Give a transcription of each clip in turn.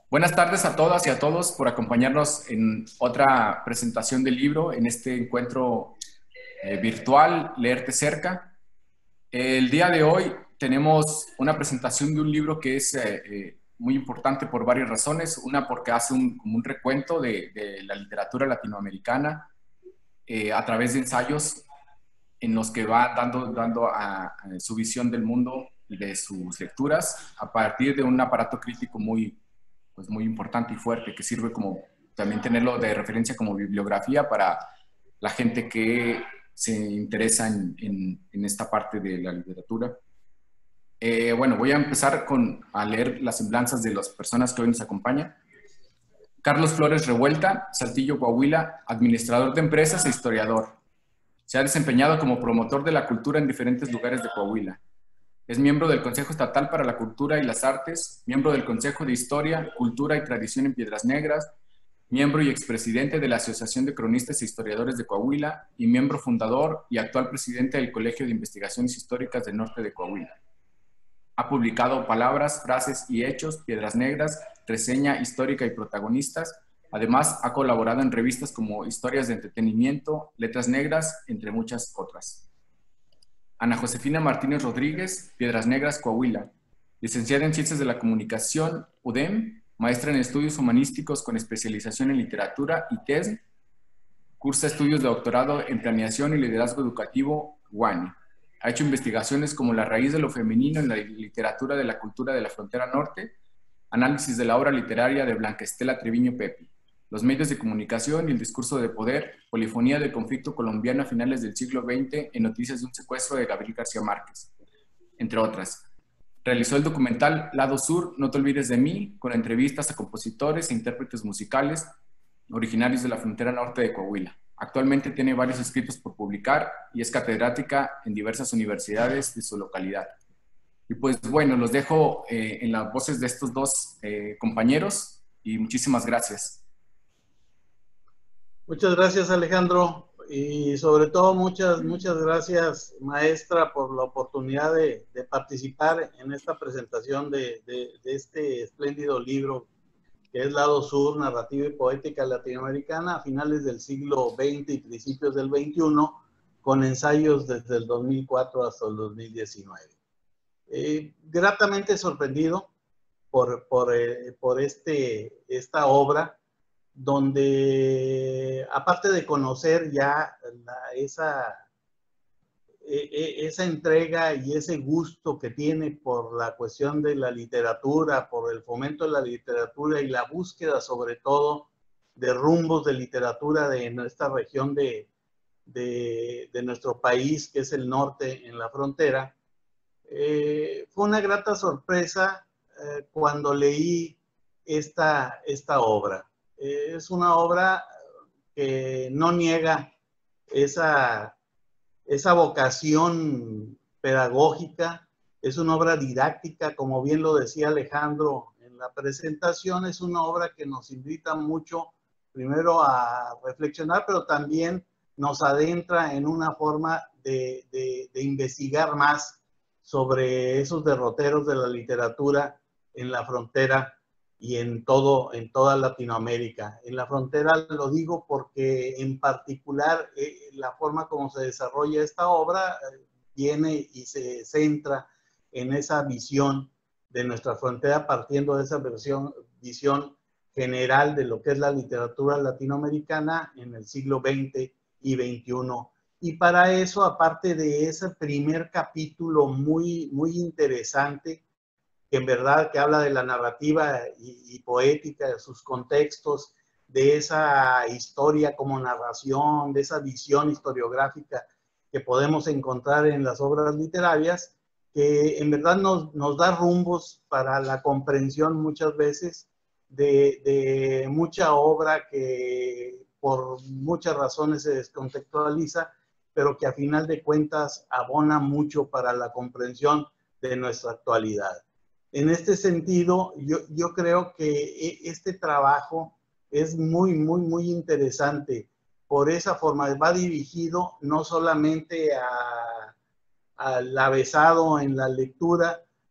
Buenas tardes a todas y a todos por acompañarnos en otra presentación del libro, en este encuentro virtual, Leerte Cerca. El día de hoy tenemos una presentación de un libro que es muy importante por varias razones. Una, porque hace como un recuento de la literatura latinoamericana a través de ensayos en los que va dando a su visión del mundo y de sus lecturas a partir de un aparato crítico muy importante y fuerte, que sirve como también tenerlo de referencia como bibliografía para la gente que se interesa en esta parte de la literatura. Bueno, voy a empezar a leer las semblanzas de las personas que hoy nos acompañan. Carlos Flores Revuelta, Saltillo, Coahuila, administrador de empresas e historiador. Se ha desempeñado como promotor de la cultura en diferentes lugares de Coahuila. Es miembro del Consejo Estatal para la Cultura y las Artes, miembro del Consejo de Historia, Cultura y Tradición en Piedras Negras, miembro y expresidente de la Asociación de Cronistas e Historiadores de Coahuila y miembro fundador y actual presidente del Colegio de Investigaciones Históricas del Norte de Coahuila. Ha publicado Palabras, Frases y Hechos, Piedras Negras, Reseña Histórica y Protagonistas. Además, ha colaborado en revistas como Historias de Entretenimiento, Letras Negras, entre muchas otras. Ana Josefina Martínez Rodríguez, Piedras Negras, Coahuila. Licenciada en Ciencias de la Comunicación, UDEM, maestra en Estudios Humanísticos con especialización en Literatura y TES. Cursa estudios de doctorado en Planeación y Liderazgo Educativo, UANI. Ha hecho investigaciones como La raíz de lo femenino en la literatura de la cultura de la frontera norte, análisis de la obra literaria de Blanca Estela Treviño Pepi, los medios de comunicación y el discurso de poder, polifonía del conflicto colombiano a finales del siglo XX en Noticias de un secuestro de Gabriel García Márquez, entre otras. Realizó el documental Lado Sur, No te olvides de mí, con entrevistas a compositores e intérpretes musicales originarios de la frontera norte de Coahuila. Actualmente tiene varios escritos por publicar y es catedrática en diversas universidades de su localidad. Y pues bueno, los dejo en las voces de estos dos compañeros y muchísimas gracias. Muchas gracias, Alejandro, y sobre todo muchas gracias, maestra, por la oportunidad de participar en esta presentación de este espléndido libro que es Lado Sur, Narrativa y Poética Latinoamericana a finales del siglo XX y principios del XXI, con ensayos desde el 2004 hasta el 2019. Gratamente sorprendido por esta obra, donde aparte de conocer ya esa entrega y ese gusto que tiene por la cuestión de la literatura, por el fomento de la literatura y la búsqueda sobre todo de rumbos de literatura de nuestra región de nuestro país, que es el norte en la frontera, fue una grata sorpresa cuando leí esta obra. Es una obra que no niega esa vocación pedagógica, es una obra didáctica, como bien lo decía Alejandro en la presentación, es una obra que nos invita mucho, primero a reflexionar, pero también nos adentra en una forma de investigar más sobre esos derroteros de la literatura en la frontera y en toda Latinoamérica. En la frontera lo digo porque en particular la forma como se desarrolla esta obra viene y se centra en esa visión de nuestra frontera, partiendo de esa visión general de lo que es la literatura latinoamericana en el siglo XX y XXI. Y para eso, aparte de ese primer capítulo muy interesante, que en verdad que habla de la narrativa y poética, de sus contextos, de esa historia como narración, de esa visión historiográfica que podemos encontrar en las obras literarias, que en verdad nos da rumbos para la comprensión muchas veces de mucha obra que por muchas razones se descontextualiza, pero que a final de cuentas abona mucho para la comprensión de nuestra actualidad. En este sentido, yo creo que este trabajo es muy interesante por esa forma. Va dirigido no solamente al avesado en la lectura,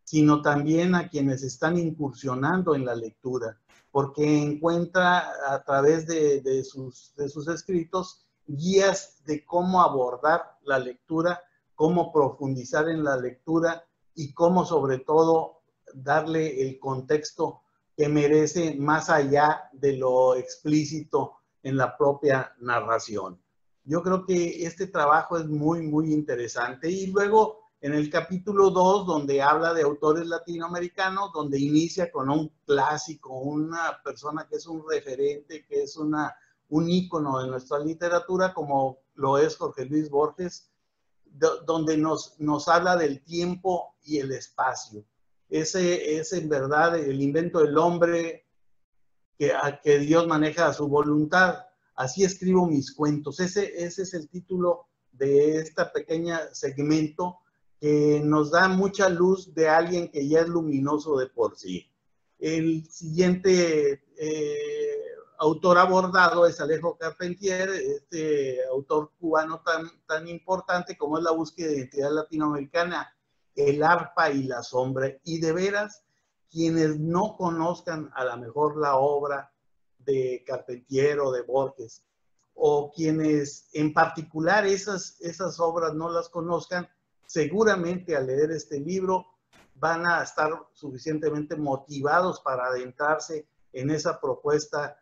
sino también a quienes están incursionando en la lectura, porque encuentra a través de sus escritos guías de cómo abordar la lectura, cómo profundizar en la lectura y cómo sobre todo darle el contexto que merece más allá de lo explícito en la propia narración. Yo creo que este trabajo es muy, muy interesante. Y luego en el capítulo 2, donde habla de autores latinoamericanos, donde inicia con un clásico, una persona que es un referente, que es un ícono de nuestra literatura, como lo es Jorge Luis Borges, donde nos habla del tiempo y el espacio. Ese es en verdad el invento del hombre que Dios maneja a su voluntad. Así escribo mis cuentos. Ese es el título de esta pequeña segmento que nos da mucha luz de alguien que ya es luminoso de por sí. El siguiente autor abordado es Alejo Carpentier, este autor cubano tan importante como es La búsqueda de identidad latinoamericana, El arpa y la sombra. Y de veras, quienes no conozcan a lo mejor la obra de Carpentier o de Borges, o quienes en particular esas obras no las conozcan, seguramente al leer este libro van a estar suficientemente motivados para adentrarse en esa propuesta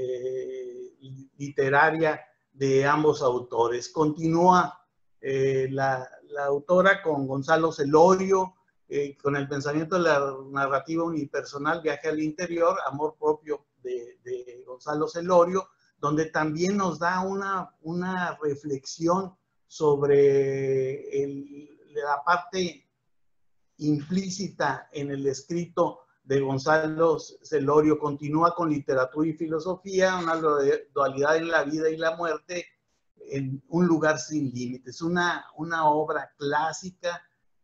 literaria de ambos autores. Continúa la autora con Gonzalo Celorio, con el pensamiento de la narrativa unipersonal, Viaje al interior, Amor propio de Gonzalo Celorio, donde también nos da una reflexión sobre la parte implícita en el escrito de Gonzalo Celorio. Continúa con Literatura y filosofía, una dualidad en la vida y la muerte, en un lugar sin límites, una obra clásica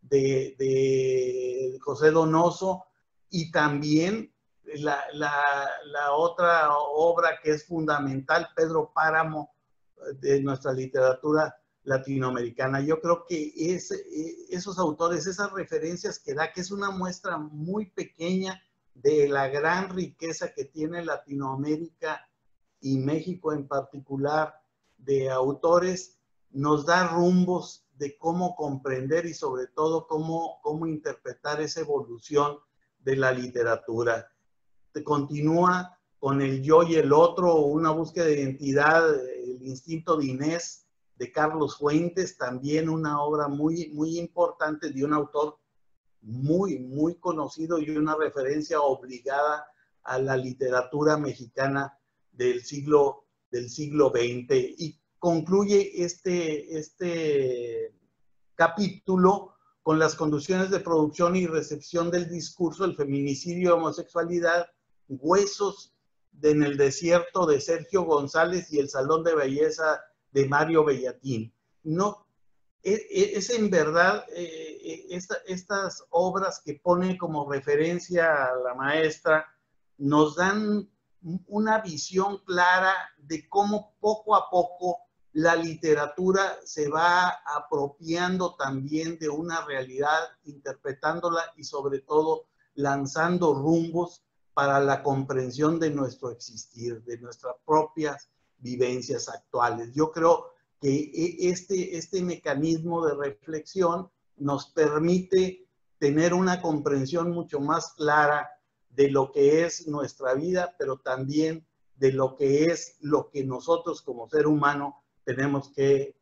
de José Donoso, y también la otra obra que es fundamental, Pedro Páramo, de nuestra literatura latinoamericana. Yo creo que esos autores, esas referencias que da, que es una muestra muy pequeña de la gran riqueza que tiene Latinoamérica y México en particular, de autores, nos da rumbos de cómo comprender y sobre todo cómo interpretar esa evolución de la literatura. Continúa con El yo y el otro, una búsqueda de identidad, El instinto de Inés, de Carlos Fuentes, también una obra muy, muy importante de un autor muy, muy conocido y una referencia obligada a la literatura mexicana del siglo XX. Y concluye este capítulo con las condiciones de producción y recepción del discurso, el feminicidio y homosexualidad, Huesos en el desierto, de Sergio González, y El salón de belleza, de Mario Bellatín. No, es en verdad estas obras que pone como referencia a la maestra nos dan una visión clara de cómo poco a poco la literatura se va apropiando también de una realidad, interpretándola y sobre todo lanzando rumbos para la comprensión de nuestro existir, de nuestras propias vivencias actuales. Yo creo que este mecanismo de reflexión nos permite tener una comprensión mucho más clara de lo que es nuestra vida, pero también de lo que es lo que nosotros como ser humano tenemos que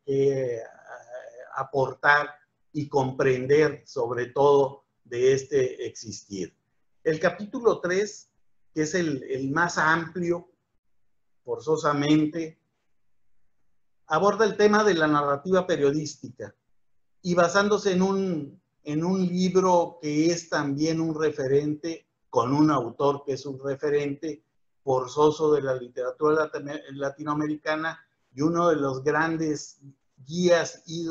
aportar y comprender sobre todo de este existir. El capítulo 3, que es el más amplio, forzosamente, aborda el tema de la narrativa periodística y basándose en un libro que es también un referente, con un autor que es un referente forzoso de la literatura latinoamericana y uno de los grandes guías y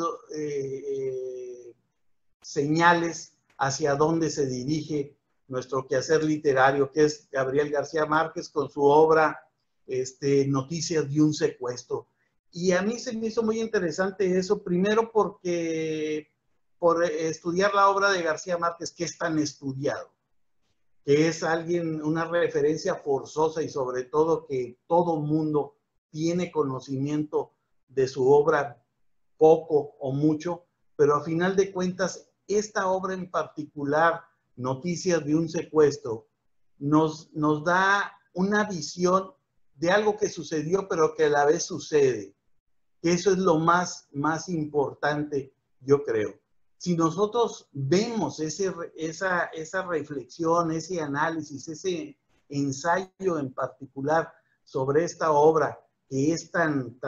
señales hacia dónde se dirige nuestro quehacer literario, que es Gabriel García Márquez con su obra Noticias de un secuestro. Y a mí se me hizo muy interesante eso, primero porque por estudiar la obra de García Márquez, que es tan estudiado, que es alguien, una referencia forzosa y sobre todo que todo mundo tiene conocimiento de su obra, poco o mucho, pero a final de cuentas, esta obra en particular, Noticias de un secuestro, nos da una visión de algo que sucedió, pero que a la vez sucede. Que eso es lo más importante, yo creo. Si nosotros vemos esa reflexión, ese análisis, ese ensayo en particular sobre esta obra que es tan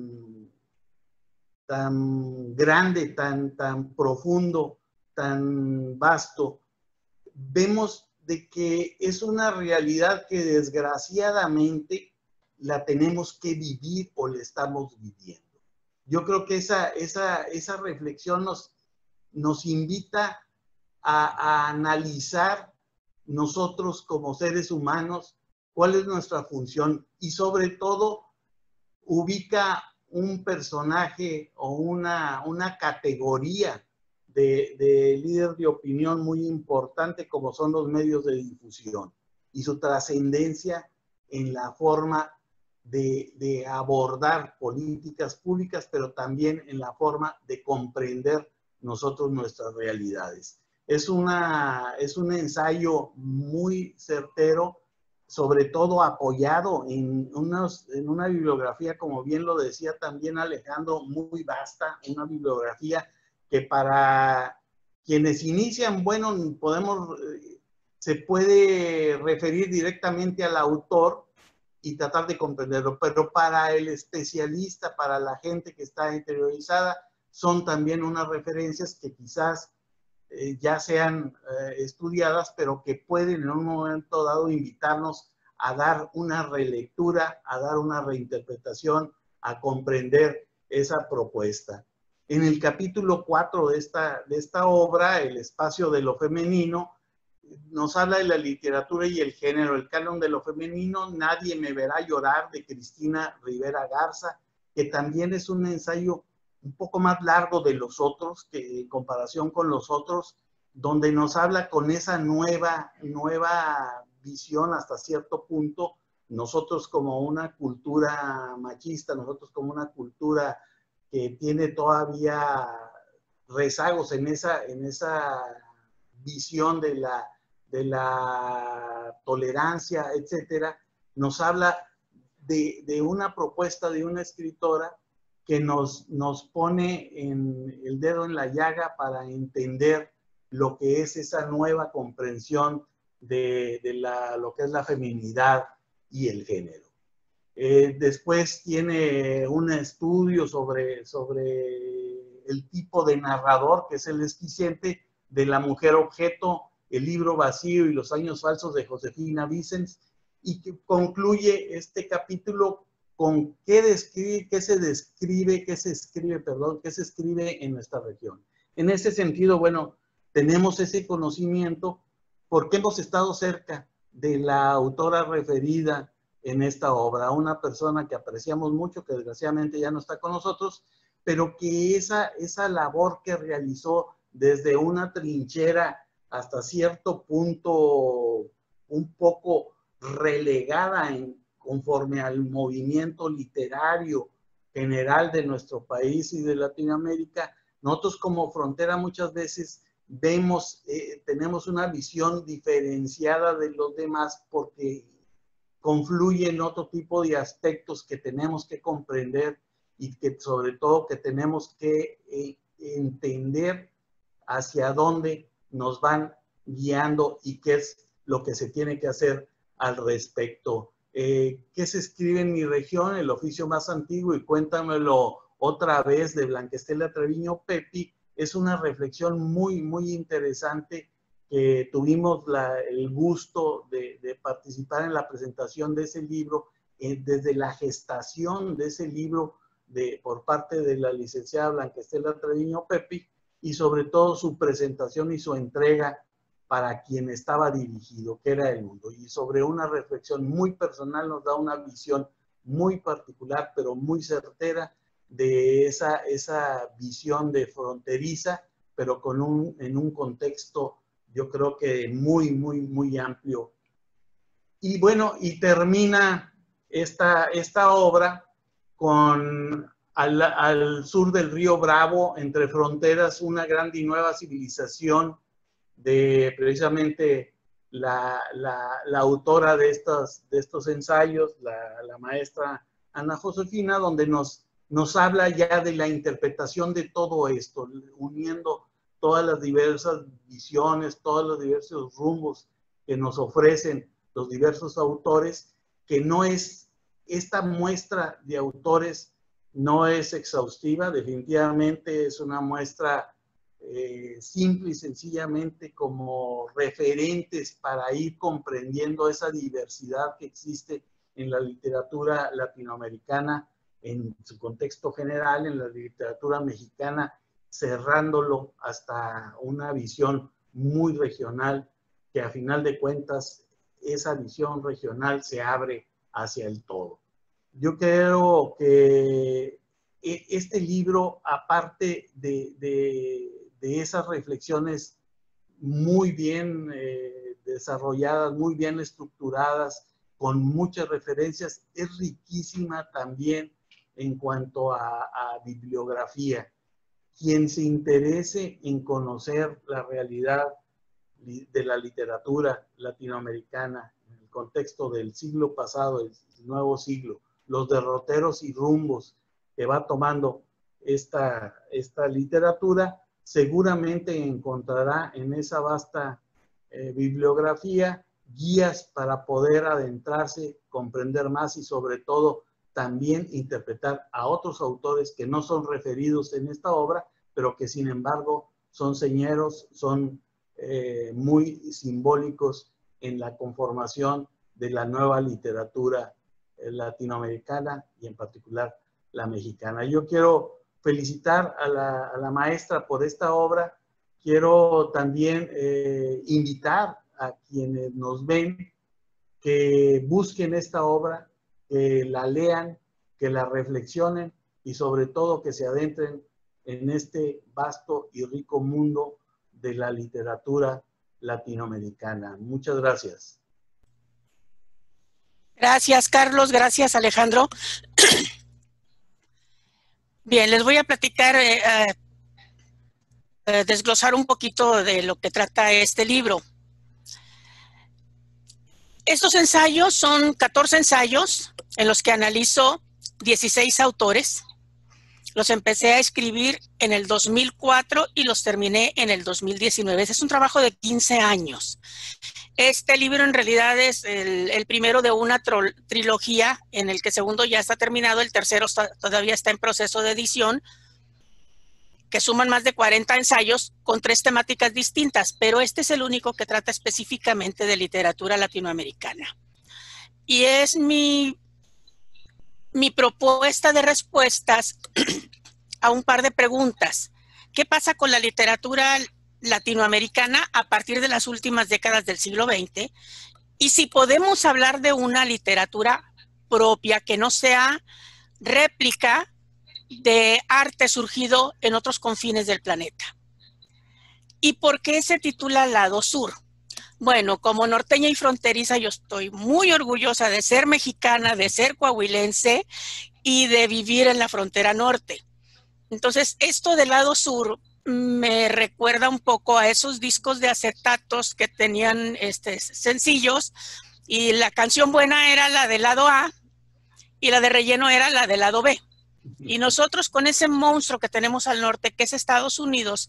grande, tan profundo, tan vasto, vemos de que es una realidad que desgraciadamente la tenemos que vivir o la estamos viviendo. Yo creo que esa reflexión nos invita a analizar nosotros como seres humanos cuál es nuestra función y sobre todo ubica un personaje o una categoría de líder de opinión muy importante como son los medios de difusión y su trascendencia en la forma de abordar políticas públicas, pero también en la forma de comprender nosotros nuestras realidades. Es un ensayo muy certero, sobre todo apoyado en una bibliografía, como bien lo decía también Alejandro, muy vasta, una bibliografía que para quienes inician, bueno, se puede referir directamente al autor y tratar de comprenderlo, pero para el especialista, para la gente que está interiorizada, son también unas referencias que quizás ya sean estudiadas, pero que pueden en un momento dado invitarnos a dar una relectura, a dar una reinterpretación, a comprender esa propuesta. En el capítulo 4 de esta obra, El espacio de lo femenino, nos habla de la literatura y el género, el canon de lo femenino, Nadie me verá llorar, de Cristina Rivera Garza, que también es un ensayo un poco más largo de los otros, que en comparación con los otros, donde nos habla con esa nueva visión hasta cierto punto, nosotros como una cultura machista, nosotros como una cultura que tiene todavía rezagos en esa visión de la tolerancia, etcétera, nos habla de una propuesta de una escritora que nos pone el dedo en la llaga para entender lo que es esa nueva comprensión de lo que es la feminidad y el género. Después tiene un estudio sobre el tipo de narrador, que es el desquiciente, de La mujer objeto, El libro vacío y los años falsos, de Josefina Vicens, y que concluye este capítulo con qué se escribe en nuestra región. En ese sentido, bueno, tenemos ese conocimiento porque hemos estado cerca de la autora referida en esta obra, una persona que apreciamos mucho, que desgraciadamente ya no está con nosotros, pero que esa labor que realizó desde una trinchera hasta cierto punto un poco relegada conforme al movimiento literario general de nuestro país y de Latinoamérica, nosotros como frontera muchas veces tenemos una visión diferenciada de los demás porque confluyen otro tipo de aspectos que tenemos que comprender y que sobre todo que tenemos que entender hacia dónde nos van guiando y qué es lo que se tiene que hacer al respecto. ¿Qué se escribe en mi región? El oficio más antiguo, y cuéntamelo otra vez, de Blanca Estela Treviño Pepi, es una reflexión muy, muy interesante que tuvimos el gusto de participar en la presentación de ese libro, desde la gestación de ese libro por parte de la licenciada Blanca Estela Treviño Pepi, y sobre todo su presentación y su entrega para quien estaba dirigido, que era el mundo. Y sobre una reflexión muy personal nos da una visión muy particular, pero muy certera, de esa visión de fronteriza pero en un contexto, yo creo que muy amplio. Y bueno, y termina esta obra con al sur del río Bravo, entre fronteras, una grande y nueva civilización de precisamente la autora de estos ensayos, la maestra Ana Josefina, donde nos habla ya de la interpretación de todo esto, uniendo todas las diversas visiones, todos los diversos rumbos que nos ofrecen los diversos autores, que no es, esta muestra de autores no es exhaustiva, definitivamente es una muestra simple y sencillamente como referentes para ir comprendiendo esa diversidad que existe en la literatura latinoamericana en su contexto general, en la literatura mexicana, cerrándolo hasta una visión muy regional, que a final de cuentas esa visión regional se abre hacia el todo. Yo creo que este libro, aparte de esas reflexiones muy bien desarrolladas, muy bien estructuradas, con muchas referencias, es riquísima también en cuanto a bibliografía. Quien se interese en conocer la realidad de la literatura latinoamericana en el contexto del siglo pasado, el nuevo siglo, los derroteros y rumbos que va tomando esta literatura, seguramente encontrará en esa vasta bibliografía guías para poder adentrarse, comprender más y sobre todo también interpretar a otros autores que no son referidos en esta obra, pero que sin embargo son señeros, son muy simbólicos en la conformación de la nueva literatura latinoamericana y en particular la mexicana. Yo quiero felicitar a la maestra por esta obra. Quiero también invitar a quienes nos ven que busquen esta obra, que la lean, que la reflexionen y sobre todo que se adentren en este vasto y rico mundo de la literatura latinoamericana. Muchas gracias. Gracias, Carlos. Gracias, Alejandro. Bien, les voy a platicar, desglosar un poquito de lo que trata este libro. Estos ensayos son 14 ensayos en los que analizo 16 autores. Los empecé a escribir en el 2004 y los terminé en el 2019. Ese es un trabajo de 15 años. Este libro en realidad es el primero de una trilogía, en el que el segundo ya está terminado, el tercero todavía está en proceso de edición, que suman más de 40 ensayos con 3 temáticas distintas, pero este es el único que trata específicamente de literatura latinoamericana. Y es mi propuesta de respuestas a un par de preguntas. ¿Qué pasa con la literatura latinoamericana a partir de las últimas décadas del siglo XX? Y si podemos hablar de una literatura propia que no sea réplica de arte surgido en otros confines del planeta. ¿Y por qué se titula Lado Sur? Bueno, como norteña y fronteriza, yo estoy muy orgullosa de ser mexicana, de ser coahuilense y de vivir en la frontera norte. Entonces, esto del Lado Sur me recuerda un poco a esos discos de acetatos que tenían sencillos, y la canción buena era la del lado A y la de relleno era la del lado B. Y nosotros con ese monstruo que tenemos al norte, que es Estados Unidos,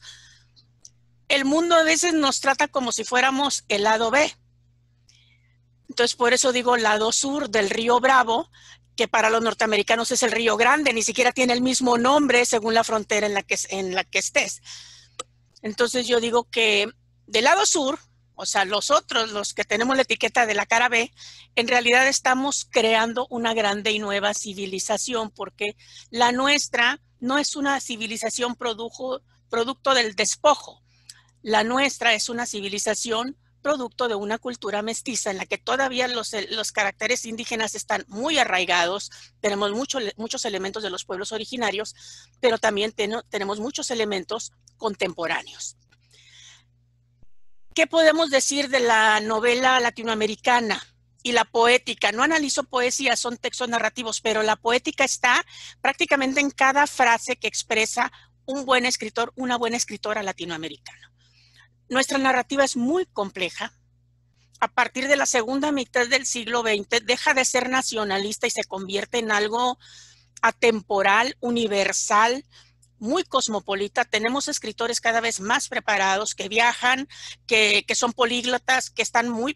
el mundo a veces nos trata como si fuéramos el lado B. Entonces, por eso digo lado sur del río Bravo, que para los norteamericanos es el Río Grande, ni siquiera tiene el mismo nombre según la frontera en la que estés. Entonces yo digo que del lado sur, o sea, los otros, los que tenemos la etiqueta de la cara B, en realidad estamos creando una grande y nueva civilización, porque la nuestra no es una civilización producto del despojo. La nuestra es una civilización producto de una cultura mestiza en la que todavía los caracteres indígenas están muy arraigados. Tenemos muchos elementos de los pueblos originarios, pero también tenemos muchos elementos contemporáneos. ¿Qué podemos decir de la novela latinoamericana y la poética? No analizo poesía, son textos narrativos, pero la poética está prácticamente en cada frase que expresa un buen escritor, una buena escritora latinoamericana. Nuestra narrativa es muy compleja. A partir de la segunda mitad del siglo XX deja de ser nacionalista y se convierte en algo atemporal, universal, muy cosmopolita. Tenemos escritores cada vez más preparados que viajan, que son políglotas, que están muy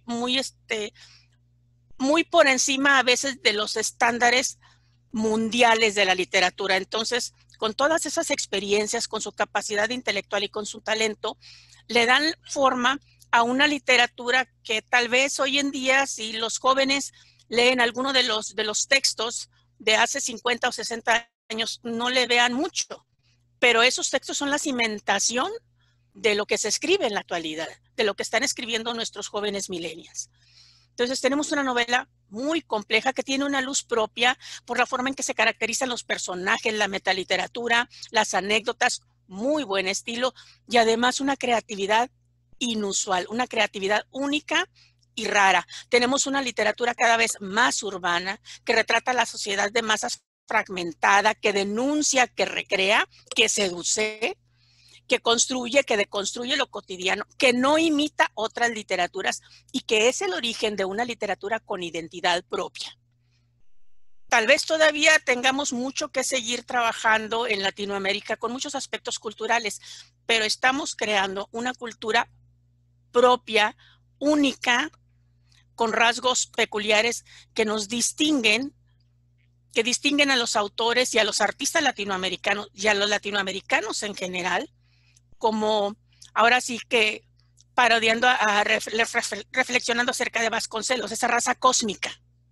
por encima a veces de los estándares mundiales de la literatura. Entonces, con todas esas experiencias, con su capacidad intelectual y con su talento, le dan forma a una literatura que tal vez hoy en día, si los jóvenes leen alguno de los textos de hace 50 o 60 años, no le vean mucho. Pero esos textos son la cimentación de lo que se escribe en la actualidad, de lo que están escribiendo nuestros jóvenes millennials. Entonces tenemos una novela muy compleja que tiene una luz propia por la forma en que se caracterizan los personajes, la metaliteratura, las anécdotas, muy buen estilo y además una creatividad inusual, una creatividad única y rara. Tenemos una literatura cada vez más urbana que retrata la sociedad de masas fragmentada, que denuncia, que recrea, que seduce, que construye, que deconstruye lo cotidiano, que no imita otras literaturas y que es el origen de una literatura con identidad propia. Tal vez todavía tengamos mucho que seguir trabajando en Latinoamérica con muchos aspectos culturales, pero estamos creando una cultura propia, única, con rasgos peculiares que nos distinguen, que distinguen a los autores y a los artistas latinoamericanos y a los latinoamericanos en general, como ahora sí que parodiando, reflexionando acerca de Vasconcelos, esa raza cósmica,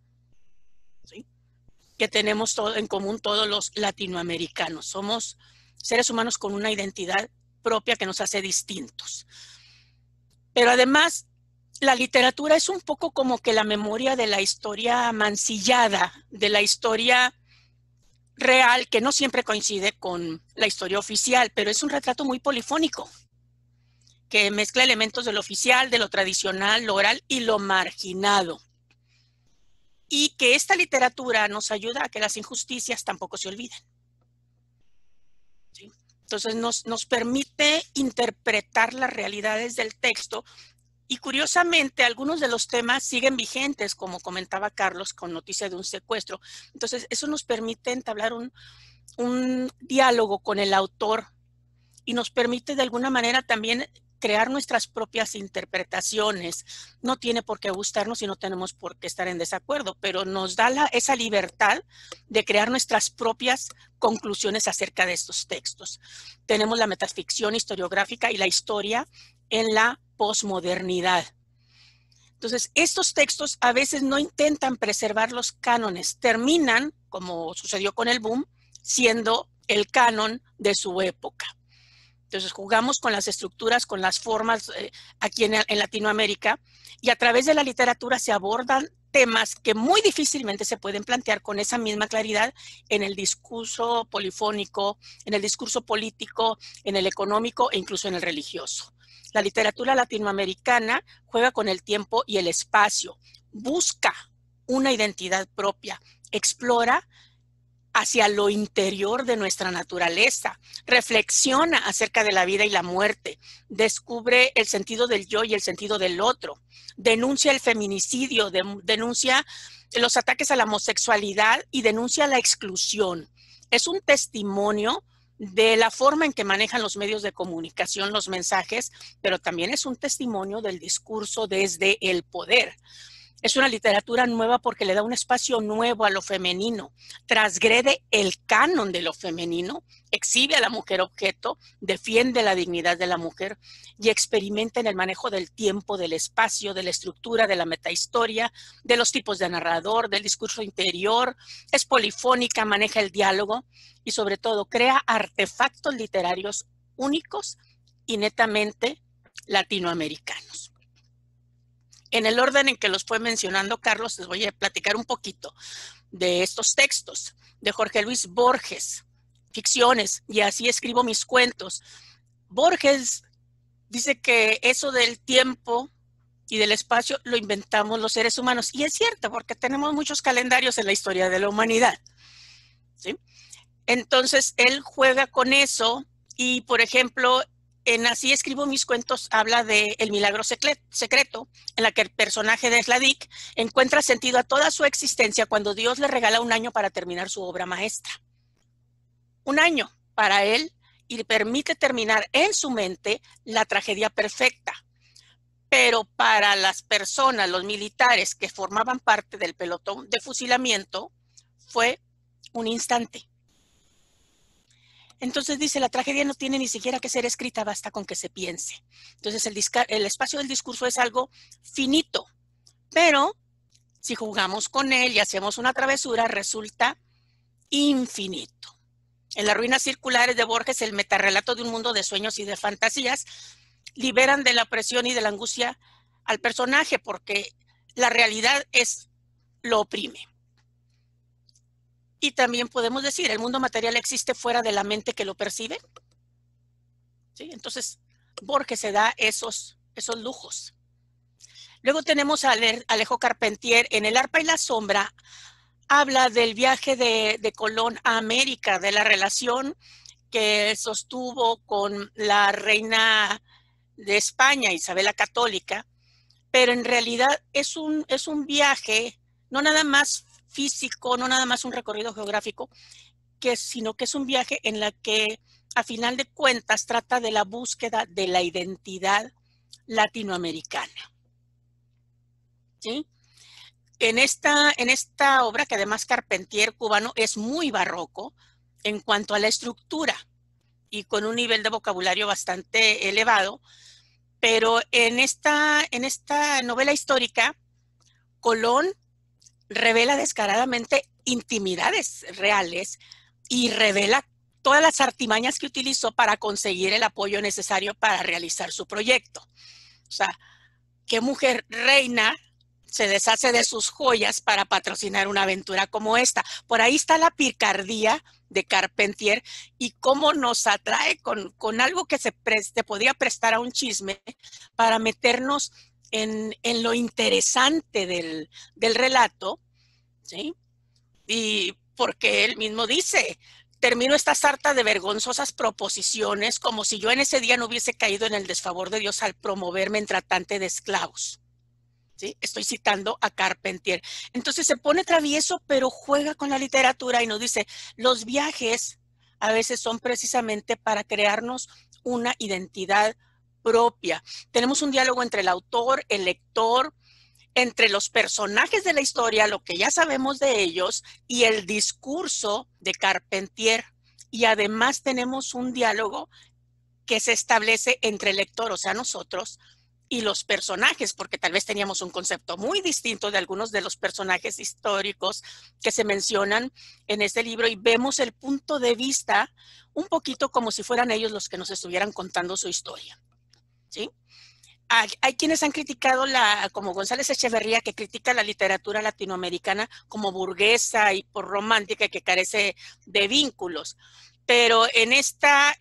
¿sí?, que tenemos todo en común todos los latinoamericanos. Somos seres humanos con una identidad propia que nos hace distintos. Pero además, la literatura es un poco como que la memoria de la historia mancillada, de la historia real, que no siempre coincide con la historia oficial, pero es un retrato muy polifónico, que mezcla elementos de lo oficial, de lo tradicional, lo oral y lo marginado. Y que esta literatura nos ayuda a que las injusticias tampoco se olviden. ¿Sí? Entonces nos permite interpretar las realidades del texto. Y curiosamente, algunos de los temas siguen vigentes, como comentaba Carlos, con noticia de un secuestro. Entonces, eso nos permite entablar un diálogo con el autor y nos permite de alguna manera también crear nuestras propias interpretaciones. No tiene por qué gustarnos y no tenemos por qué estar en desacuerdo, pero nos da esa libertad de crear nuestras propias conclusiones acerca de estos textos. Tenemos la metaficción historiográfica y la historia en la posmodernidad. Entonces, estos textos a veces no intentan preservar los cánones, terminan, como sucedió con el boom, siendo el canon de su época. Entonces, jugamos con las estructuras, con las formas aquí en Latinoamérica, y a través de la literatura se abordan temas que muy difícilmente se pueden plantear con esa misma claridad en el discurso polifónico, en el discurso político, en el económico e incluso en el religioso. La literatura latinoamericana juega con el tiempo y el espacio, busca una identidad propia, explora hacia lo interior de nuestra naturaleza, reflexiona acerca de la vida y la muerte, descubre el sentido del yo y el sentido del otro, denuncia el feminicidio, denuncia los ataques a la homosexualidad y denuncia la exclusión. Es un testimonio de la forma en que manejan los medios de comunicación los mensajes, pero también es un testimonio del discurso desde el poder. Es una literatura nueva porque le da un espacio nuevo a lo femenino, transgrede el canon de lo femenino, exhibe a la mujer objeto, defiende la dignidad de la mujer y experimenta en el manejo del tiempo, del espacio, de la estructura, de la metahistoria, de los tipos de narrador, del discurso interior. Es polifónica, maneja el diálogo y sobre todo crea artefactos literarios únicos y netamente latinoamericanos. En el orden en que los fue mencionando Carlos, les voy a platicar un poquito de estos textos de Jorge Luis Borges, ficciones, y así escribo mis cuentos. Borges dice que eso del tiempo y del espacio lo inventamos los seres humanos. Y es cierto, porque tenemos muchos calendarios en la historia de la humanidad, ¿sí? Entonces, él juega con eso y, por ejemplo, en Así escribo mis cuentos, habla de El milagro secreto, en la que el personaje de Sladik encuentra sentido a toda su existencia cuando Dios le regala un año para terminar su obra maestra. Un año para él y le permite terminar en su mente la tragedia perfecta. Pero para las personas, los militares que formaban parte del pelotón de fusilamiento, fue un instante. Entonces dice, la tragedia no tiene ni siquiera que ser escrita, basta con que se piense. Entonces el espacio del discurso es algo finito, pero si jugamos con él y hacemos una travesura, resulta infinito. En Las ruinas circulares de Borges, el metarrelato de un mundo de sueños y de fantasías, liberan de la presión y de la angustia al personaje, porque la realidad lo oprime. Y también podemos decir, el mundo material existe fuera de la mente que lo percibe, ¿sí? Entonces, Borges se da esos lujos. Luego tenemos a Alejo Carpentier en El arpa y la sombra. Habla del viaje de Colón a América, de la relación que sostuvo con la reina de España, Isabel la Católica, pero en realidad es un viaje, no nada más físico, no nada más un recorrido geográfico, sino que es un viaje en la que, a final de cuentas, trata de la búsqueda de la identidad latinoamericana, ¿sí? En esta obra, que además Carpentier, cubano, es muy barroco en cuanto a la estructura y con un nivel de vocabulario bastante elevado, pero en esta novela histórica, Colón revela descaradamente intimidades reales y revela todas las artimañas que utilizó para conseguir el apoyo necesario para realizar su proyecto. O sea, ¿qué mujer reina se deshace de sus joyas para patrocinar una aventura como esta? Por ahí está la picardía de Carpentier y cómo nos atrae con algo que se podría prestar a un chisme para meternos en lo interesante del relato, ¿sí? Y porque él mismo dice, termino esta sarta de vergonzosas proposiciones como si yo en ese día no hubiese caído en el desfavor de Dios al promoverme en tratante de esclavos. ¿Sí? Estoy citando a Carpentier. Entonces se pone travieso, pero juega con la literatura y nos dice, los viajes a veces son precisamente para crearnos una identidad propia. Tenemos un diálogo entre el autor, el lector, entre los personajes de la historia, lo que ya sabemos de ellos, y el discurso de Carpentier. Y además tenemos un diálogo que se establece entre el lector, o sea, nosotros, y los personajes, porque tal vez teníamos un concepto muy distinto de algunos de los personajes históricos que se mencionan en este libro, y vemos el punto de vista un poquito como si fueran ellos los que nos estuvieran contando su historia, ¿sí? Hay quienes han criticado, como González Echeverría, que critica la literatura latinoamericana como burguesa y por romántica, que carece de vínculos. Pero en esta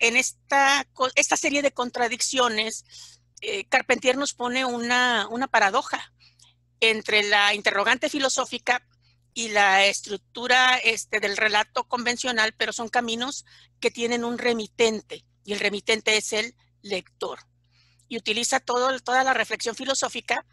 serie de contradicciones, Carpentier nos pone una paradoja entre la interrogante filosófica y la estructura del relato convencional, pero son caminos que tienen un remitente, y el remitente es el lector. Y utiliza toda la reflexión filosófica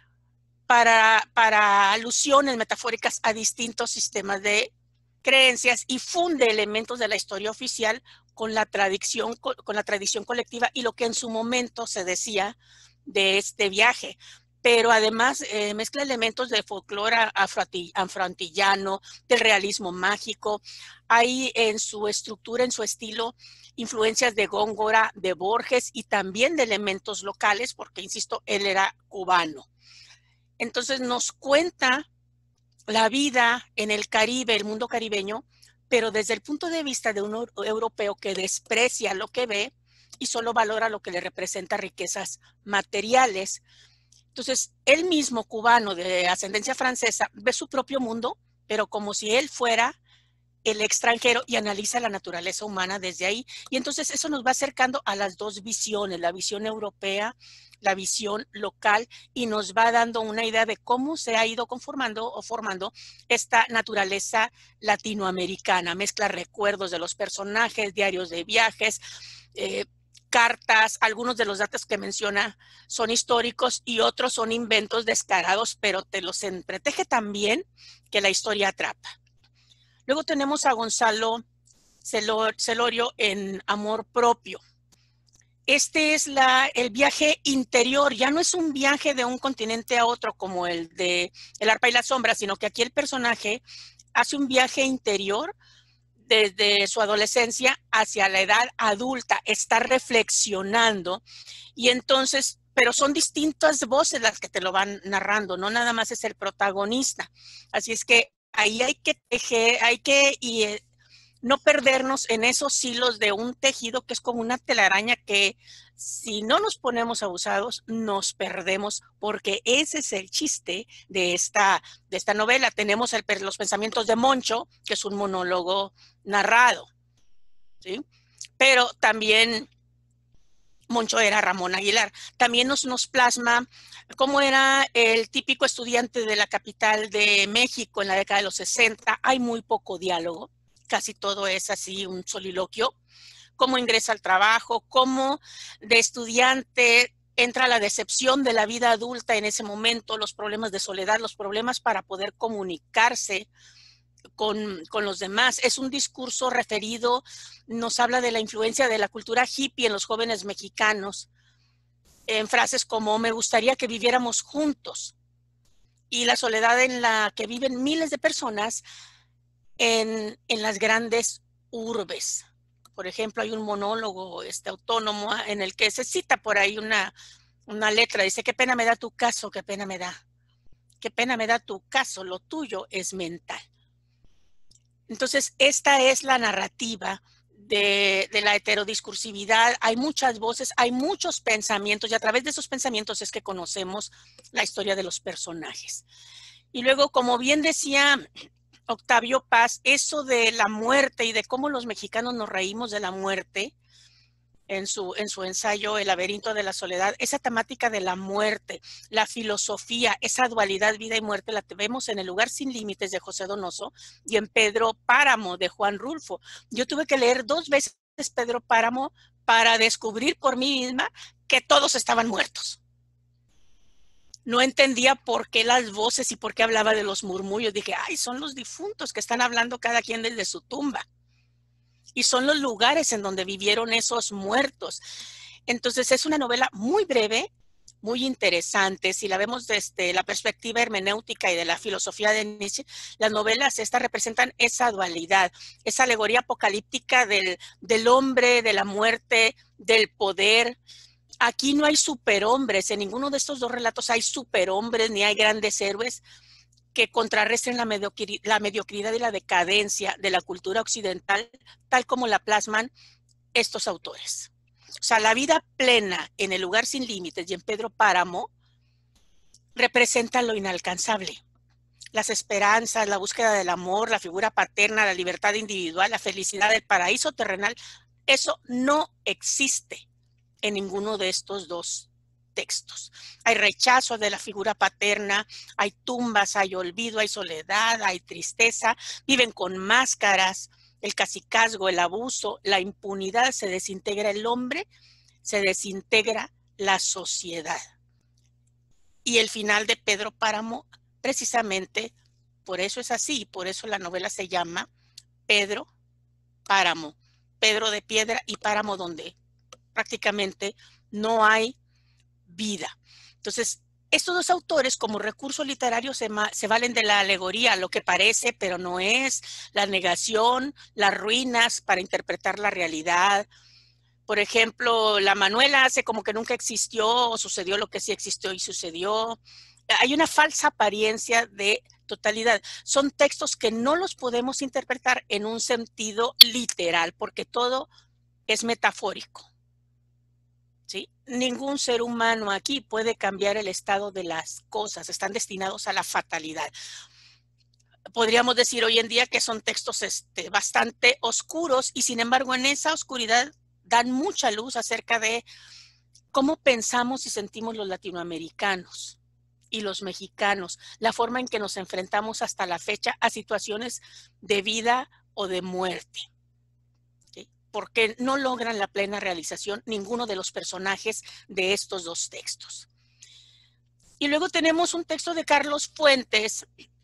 para alusiones metafóricas a distintos sistemas de creencias y funde elementos de la historia oficial con la tradición colectiva y lo que en su momento se decía de este viaje. Pero además mezcla elementos del folclore afroantillano, del realismo mágico. Hay en su estructura, en su estilo, influencias de Góngora, de Borges y también de elementos locales, porque, insisto, él era cubano. Entonces nos cuenta la vida en el Caribe, el mundo caribeño, pero desde el punto de vista de un europeo que desprecia lo que ve y solo valora lo que le representa riquezas materiales. Entonces, él mismo, cubano de ascendencia francesa, ve su propio mundo, pero como si él fuera el extranjero y analiza la naturaleza humana desde ahí. Y entonces eso nos va acercando a las dos visiones, la visión europea, la visión local, y nos va dando una idea de cómo se ha ido conformando o formando esta naturaleza latinoamericana. Mezcla recuerdos de los personajes, diarios de viajes, cartas. Algunos de los datos que menciona son históricos y otros son inventos descarados, pero te los entreteje tan bien que la historia atrapa. Luego tenemos a Gonzalo Celorio en Amor Propio. Este es el viaje interior, ya no es un viaje de un continente a otro como el de El arpa y la sombra, sino que aquí el personaje hace un viaje interior desde su adolescencia hacia la edad adulta, está reflexionando, y entonces, pero son distintas voces las que te lo van narrando, no nada más es el protagonista. Así es que ahí hay que tejer, no perdernos en esos hilos de un tejido que es como una telaraña que si no nos ponemos abusados nos perdemos, porque ese es el chiste de esta novela. Tenemos los pensamientos de Moncho, que es un monólogo narrado, ¿sí? Pero también Moncho era Ramón Aguilar. También nos plasma cómo era el típico estudiante de la capital de México en la década de los 60. Hay muy poco diálogo, casi todo es así un soliloquio. Cómo ingresa al trabajo, cómo de estudiante entra la decepción de la vida adulta en ese momento, los problemas de soledad, los problemas para poder comunicarse con los demás. Es un discurso referido, nos habla de la influencia de la cultura hippie en los jóvenes mexicanos, en frases como me gustaría que viviéramos juntos, y la soledad en la que viven miles de personas en las grandes urbes. Por ejemplo, hay un monólogo autónomo en el que se cita por ahí una letra, dice, qué pena me da tu caso, qué pena me da. Qué pena me da tu caso, lo tuyo es mental. Entonces, esta es la narrativa de la heterodiscursividad. Hay muchas voces, hay muchos pensamientos, y a través de esos pensamientos es que conocemos la historia de los personajes. Y luego, como bien decía Octavio Paz, eso de la muerte y de cómo los mexicanos nos reímos de la muerte, en su ensayo El laberinto de la soledad, esa temática de la muerte, la filosofía, esa dualidad vida y muerte la vemos en El lugar sin límites de José Donoso y en Pedro Páramo de Juan Rulfo. Yo tuve que leer 2 veces Pedro Páramo para descubrir por mí misma que todos estaban muertos. No entendía por qué las voces y por qué hablaba de los murmullos. Dije, ay, son los difuntos que están hablando cada quien desde su tumba. Y son los lugares en donde vivieron esos muertos. Entonces es una novela muy breve, muy interesante. Si la vemos desde la perspectiva hermenéutica y de la filosofía de Nietzsche, las novelas estas representan esa dualidad, esa alegoría apocalíptica del hombre, de la muerte, del poder. Aquí no hay superhombres, en ninguno de estos 2 relatos hay superhombres ni hay grandes héroes que contrarresten la mediocridad y la decadencia de la cultura occidental, tal como la plasman estos autores. O sea, la vida plena en El lugar sin límites y en Pedro Páramo representa lo inalcanzable. Las esperanzas, la búsqueda del amor, la figura paterna, la libertad individual, la felicidad del paraíso terrenal, eso no existe en ninguno de estos 2 textos. Hay rechazo de la figura paterna, hay tumbas, hay olvido, hay soledad, hay tristeza, viven con máscaras, el cacicazgo, el abuso, la impunidad, se desintegra el hombre, se desintegra la sociedad. Y el final de Pedro Páramo, precisamente por eso es así, por eso la novela se llama Pedro Páramo, Pedro de piedra y páramo donde prácticamente no hay vida. Entonces, estos 2 autores como recurso literario se valen de la alegoría, lo que parece pero no es, la negación, las ruinas para interpretar la realidad. Por ejemplo, la Manuela hace como que nunca existió o sucedió lo que sí existió y sucedió. Hay una falsa apariencia de totalidad. Son textos que no los podemos interpretar en un sentido literal porque todo es metafórico. ¿Sí? Ningún ser humano aquí puede cambiar el estado de las cosas, están destinados a la fatalidad. podríamos decir hoy en día que son textos bastante oscuros y sin embargo en esa oscuridad dan mucha luz acerca de cómo pensamos y sentimos los latinoamericanos y los mexicanos, la forma en que nos enfrentamos hasta la fecha a situaciones de vida o de muerte. ¿Sí? Porque no logran la plena realización ninguno de los personajes de estos dos textos. Y luego tenemos un texto de Carlos Fuentes,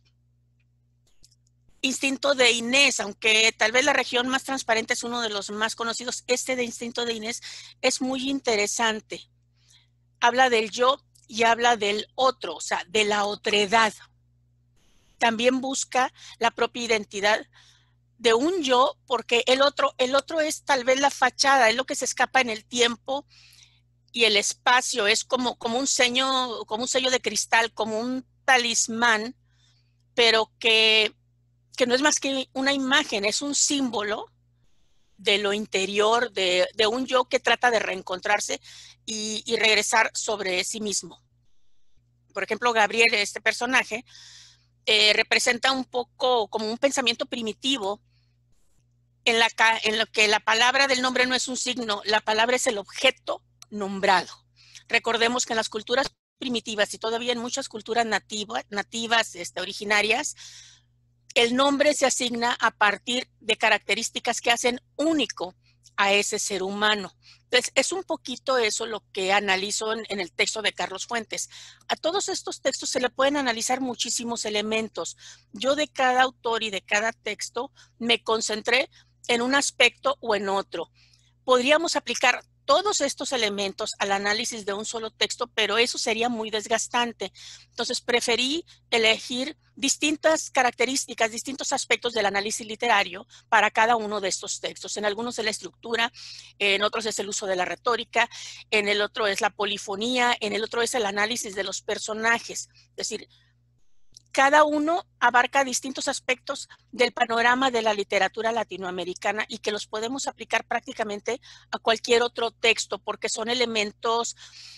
Instinto de Inés, aunque tal vez la región más transparente es uno de los más conocidos. Este de Instinto de Inés es muy interesante. Habla del yo y habla del otro, o sea, de la otredad. También busca la propia identidad de un yo, porque el otro es tal vez la fachada, es lo que se escapa en el tiempo y el espacio, es como un sello de cristal, como un talismán, pero que no es más que una imagen, es un símbolo de lo interior, de un yo que trata de reencontrarse y regresar sobre sí mismo. Por ejemplo, Gabriel, este personaje, representa un poco como un pensamiento primitivo en lo que la palabra del nombre no es un signo, la palabra es el objeto nombrado. Recordemos que en las culturas primitivas y todavía en muchas culturas nativas originarias, el nombre se asigna a partir de características que hacen único a ese ser humano. Entonces, es un poquito eso lo que analizo en el texto de Carlos Fuentes. A todos estos textos se le pueden analizar muchísimos elementos. Yo de cada autor y de cada texto me concentré en un aspecto o en otro. Podríamos aplicar todos estos elementos al análisis de un solo texto, pero eso sería muy desgastante. Entonces preferí elegir distintas características, distintos aspectos del análisis literario para cada uno de estos textos. En algunos es la estructura, en otros es el uso de la retórica, en el otro es la polifonía, en el otro es el análisis de los personajes. Es decir, cada uno abarca distintos aspectos del panorama de la literatura latinoamericana y que los podemos aplicar prácticamente a cualquier otro texto porque son elementos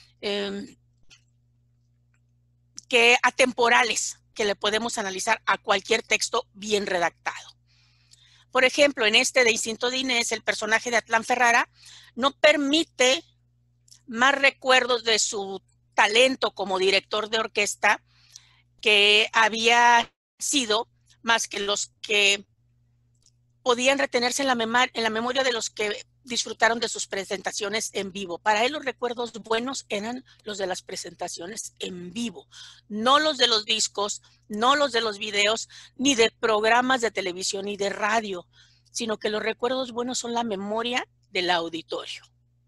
atemporales que le podemos analizar a cualquier texto bien redactado. Por ejemplo, en este de Instinto de Inés, el personaje de Atlán Ferrara no permite más recuerdos de su talento como director de orquesta que había sido más que los que podían retenerse en la memoria de los que disfrutaron de sus presentaciones en vivo. Para él los recuerdos buenos eran los de las presentaciones en vivo, no los de los discos, no los de los videos, ni de programas de televisión ni de radio, sino que los recuerdos buenos son la memoria del auditorio.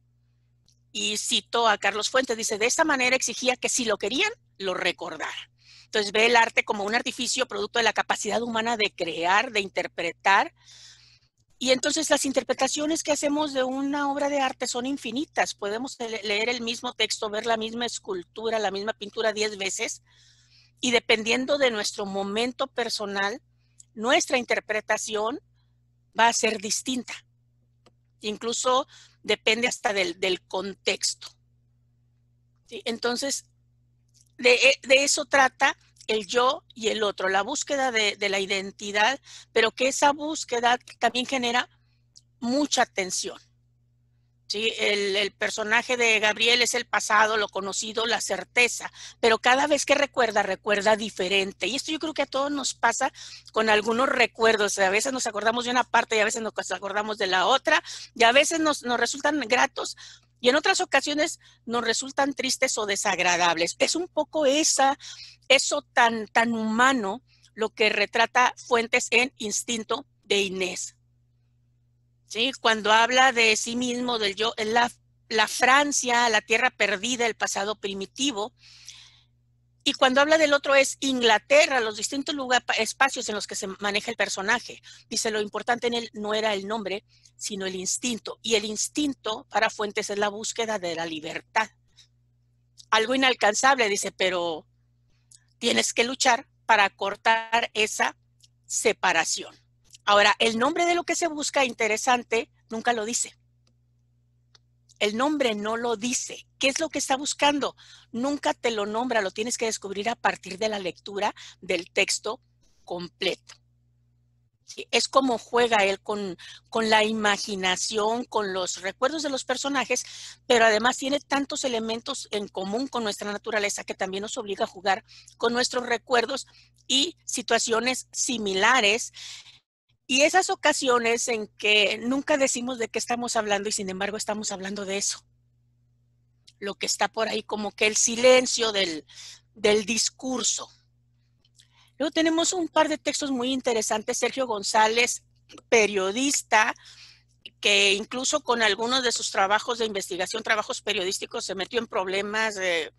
Y cito a Carlos Fuentes, dice, de esta manera exigía que si lo querían, lo recordaran. Entonces ve el arte como un artificio producto de la capacidad humana de crear, de interpretar. Y entonces las interpretaciones que hacemos de una obra de arte son infinitas. Podemos leer el mismo texto, ver la misma escultura, la misma pintura 10 veces. Y dependiendo de nuestro momento personal, nuestra interpretación va a ser distinta. Incluso depende hasta del contexto. ¿Sí? Entonces, de eso trata el yo y el otro, la búsqueda de la identidad, pero que esa búsqueda también genera mucha tensión. ¿Sí? El personaje de Gabriel es el pasado, lo conocido, la certeza, pero cada vez que recuerda diferente. Y esto yo creo que a todos nos pasa con algunos recuerdos. A veces nos acordamos de una parte y a veces nos acordamos de la otra, y a veces nos resultan gratos, y en otras ocasiones nos resultan tristes o desagradables. Es un poco eso tan humano lo que retrata Fuentes en Instinto de Inés. ¿Sí? Cuando habla de sí mismo, del yo, en la Francia, la tierra perdida, el pasado primitivo. Y cuando habla del otro es Inglaterra, los distintos espacios en los que se maneja el personaje. Dice, lo importante en él no era el nombre, sino el instinto. Y el instinto para Fuentes es la búsqueda de la libertad. Algo inalcanzable, dice, pero tienes que luchar para cortar esa separación. Ahora, el nombre de lo que se busca, interesante, nunca lo dice. El nombre no lo dice. ¿Qué es lo que está buscando? Nunca te lo nombra, lo tienes que descubrir a partir de la lectura del texto completo. ¿Sí? Es como juega él con la imaginación, con los recuerdos de los personajes, pero además tiene tantos elementos en común con nuestra naturaleza que también nos obliga a jugar con nuestros recuerdos y situaciones similares. Y esas ocasiones en que nunca decimos de qué estamos hablando y sin embargo estamos hablando de eso. Lo que está por ahí como que el silencio del discurso. Luego tenemos un par de textos muy interesantes. Sergio González, periodista, que incluso con algunos de sus trabajos de investigación, trabajos periodísticos, se metió en problemas, se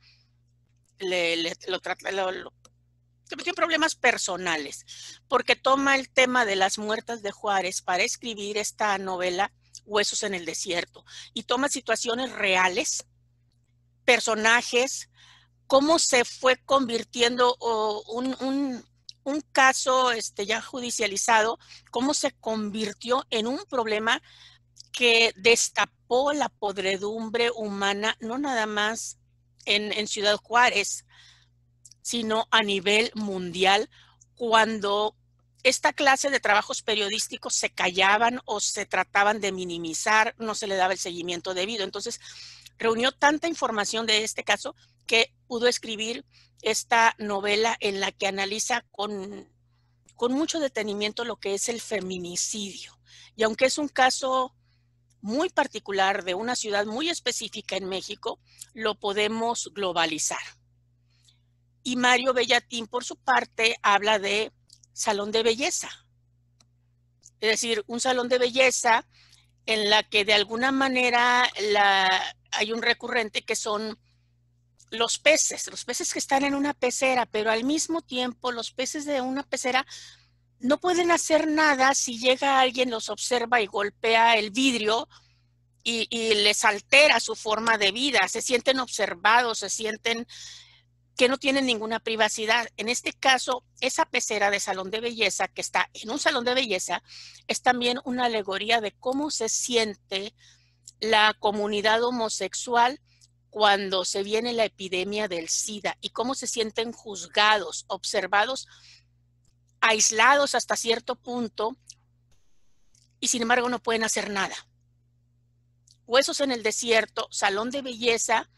metió en problemas personales, porque toma el tema de las muertas de Juárez para escribir esta novela, Huesos en el Desierto, y toma situaciones reales, personajes, cómo se fue convirtiendo un caso ya judicializado, cómo se convirtió en un problema que destapó la podredumbre humana, no nada más en Ciudad Juárez, sino a nivel mundial, cuando esta clase de trabajos periodísticos se callaban o se trataban de minimizar, no se le daba el seguimiento debido. Entonces, reunió tanta información de este caso que pudo escribir esta novela en la que analiza con mucho detenimiento lo que es el feminicidio. Y aunque es un caso muy particular de una ciudad muy específica en México, lo podemos globalizar. Y Mario Bellatín, por su parte, habla de salón de belleza. Es decir, un salón de belleza en la que de alguna manera hay un recurrente que son los peces que están en una pecera, pero al mismo tiempo los peces de una pecera no pueden hacer nada si llega alguien, los observa y golpea el vidrio y les altera su forma de vida, se sienten observados, se sienten que no tienen ninguna privacidad. En este caso, esa pecera de salón de belleza que está en un salón de belleza es también una alegoría de cómo se siente la comunidad homosexual cuando se viene la epidemia del SIDA y cómo se sienten juzgados, observados, aislados hasta cierto punto y sin embargo no pueden hacer nada. Huesos en el Desierto, salón de belleza,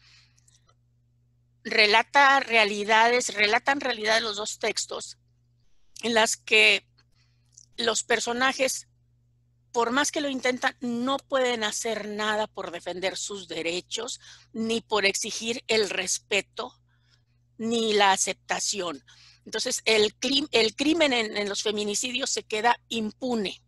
relatan realidades los dos textos en las que los personajes, por más que lo intentan, no pueden hacer nada por defender sus derechos, ni por exigir el respeto, ni la aceptación. Entonces, el crimen en los feminicidios se queda impune.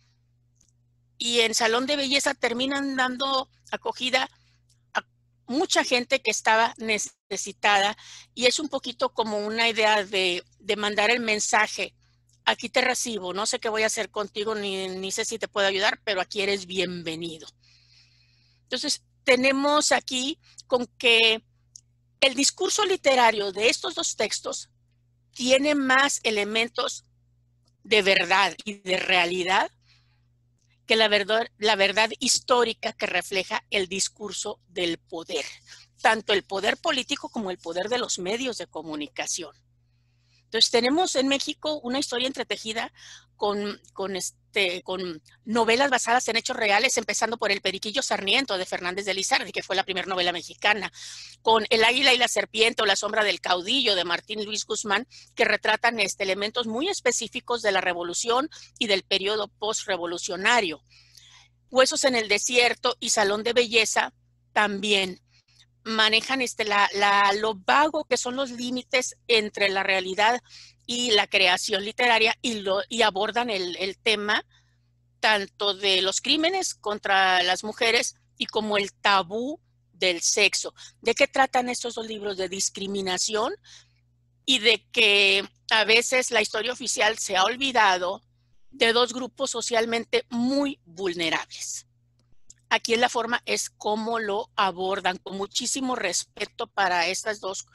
Y en Salón de Belleza terminan dando acogida a mucha gente que estaba necesitada. Y es un poquito como una idea de mandar el mensaje: aquí te recibo, no sé qué voy a hacer contigo, ni sé si te puedo ayudar, pero aquí eres bienvenido. Entonces, tenemos aquí con que el discurso literario de estos dos textos tiene más elementos de verdad y de realidad que la verdad histórica que refleja el discurso del poder, tanto el poder político como el poder de los medios de comunicación. Entonces tenemos en México una historia entretejida con novelas basadas en hechos reales, empezando por El Periquillo Sarmiento de Fernández de Lizardi, que fue la primera novela mexicana, con El Águila y la Serpiente o La Sombra del Caudillo de Martín Luis Guzmán, que retratan elementos muy específicos de la revolución y del periodo postrevolucionario. Huesos en el Desierto y Salón de Belleza también manejan lo vago que son los límites entre la realidad y la creación literaria y abordan el tema tanto de los crímenes contra las mujeres y como el tabú del sexo. ¿De qué tratan estos dos libros? De discriminación y de que a veces la historia oficial se ha olvidado de dos grupos socialmente muy vulnerables. Aquí en la forma es cómo lo abordan, con muchísimo respeto para estos dos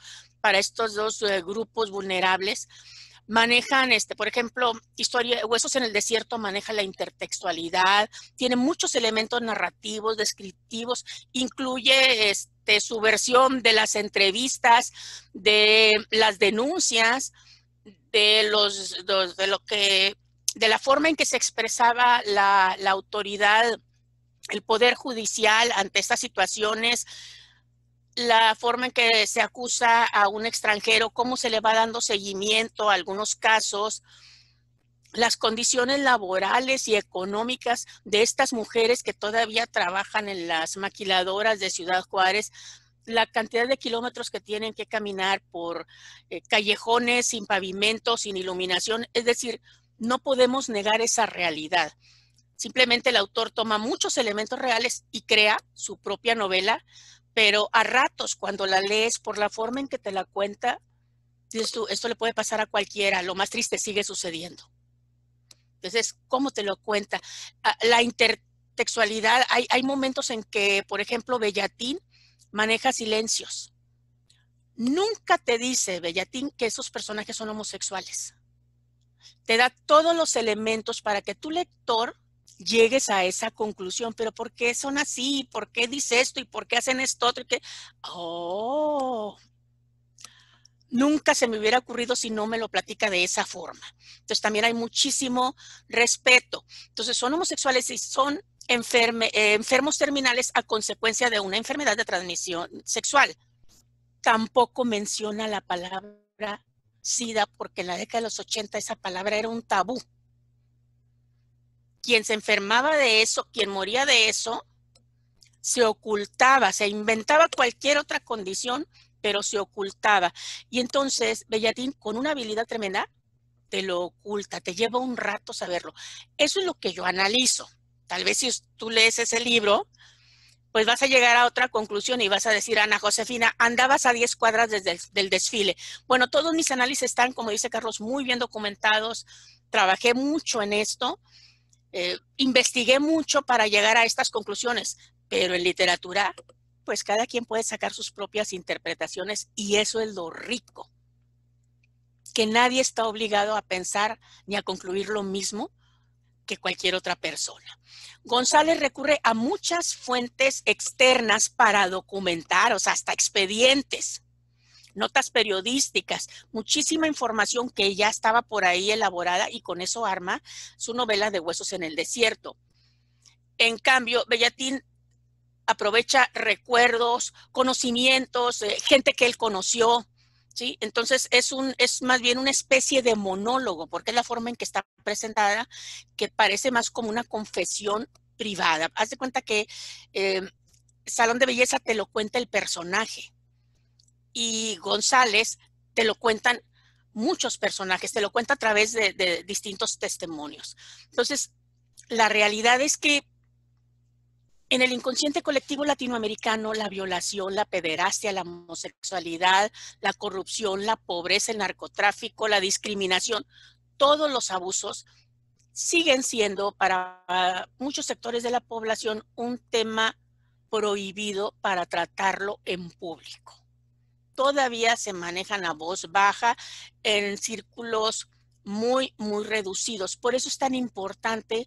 grupos vulnerables. Manejan, por ejemplo, Huesos en el Desierto maneja la intertextualidad, tiene muchos elementos narrativos, descriptivos, incluye su versión de las entrevistas, de las denuncias, de la forma en que se expresaba la autoridad, el poder judicial ante estas situaciones, la forma en que se acusa a un extranjero, cómo se le va dando seguimiento a algunos casos, las condiciones laborales y económicas de estas mujeres que todavía trabajan en las maquiladoras de Ciudad Juárez, la cantidad de kilómetros que tienen que caminar por callejones sin pavimento, sin iluminación. Es decir, no podemos negar esa realidad. Simplemente el autor toma muchos elementos reales y crea su propia novela, pero a ratos cuando la lees por la forma en que te la cuenta, dices tú, esto le puede pasar a cualquiera, lo más triste sigue sucediendo. Entonces, ¿cómo te lo cuenta? La intertextualidad, hay momentos en que, por ejemplo, Bellatín maneja silencios. Nunca te dice Bellatín que esos personajes son homosexuales. Te da todos los elementos para que tu lector llegues a esa conclusión. Pero ¿por qué son así? ¿Por qué dice esto? ¿Y por qué hacen esto otro? ¿Y qué? Oh, nunca se me hubiera ocurrido si no me lo platica de esa forma. Entonces también hay muchísimo respeto. Entonces son homosexuales y son enfermos terminales a consecuencia de una enfermedad de transmisión sexual. Tampoco menciona la palabra SIDA porque en la década de los 80 esa palabra era un tabú. Quien se enfermaba de eso, quien moría de eso, se ocultaba, se inventaba cualquier otra condición, pero se ocultaba. Y entonces Bellatín, con una habilidad tremenda, te lo oculta, te lleva un rato saberlo. Eso es lo que yo analizo. Tal vez si tú lees ese libro, pues vas a llegar a otra conclusión y vas a decir, Ana Josefina, andabas a 10 cuadras desde del desfile. Bueno, todos mis análisis están, como dice Carlos, muy bien documentados. Trabajé mucho en esto, investigué mucho para llegar a estas conclusiones, pero en literatura, pues cada quien puede sacar sus propias interpretaciones y eso es lo rico, que nadie está obligado a pensar ni a concluir lo mismo que cualquier otra persona. González recurre a muchas fuentes externas para documentar, o sea, hasta expedientes, notas periodísticas, muchísima información que ya estaba por ahí elaborada y con eso arma su novela de Huesos en el Desierto. En cambio, Bellatín aprovecha recuerdos, conocimientos, gente que él conoció, ¿sí? Entonces es más bien una especie de monólogo, porque es la forma en que está presentada, que parece más como una confesión privada. Haz de cuenta que Salón de Belleza te lo cuenta el personaje y González te lo cuentan muchos personajes, te lo cuenta a través de distintos testimonios. Entonces, la realidad es que en el inconsciente colectivo latinoamericano, la violación, la pederastia, la homosexualidad, la corrupción, la pobreza, el narcotráfico, la discriminación, todos los abusos siguen siendo para muchos sectores de la población un tema prohibido para tratarlo en público. Todavía se manejan a voz baja en círculos muy, muy reducidos. Por eso es tan importante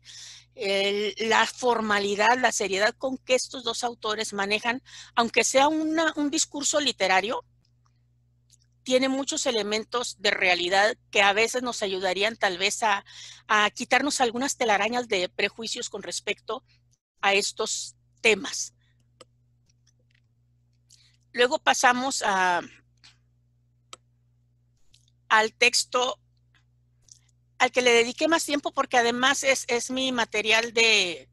la formalidad, la seriedad con que estos dos autores manejan, aunque sea un discurso literario, tiene muchos elementos de realidad que a veces nos ayudarían tal vez a quitarnos algunas telarañas de prejuicios con respecto a estos temas. Luego pasamos al texto al que le dediqué más tiempo porque además es mi material de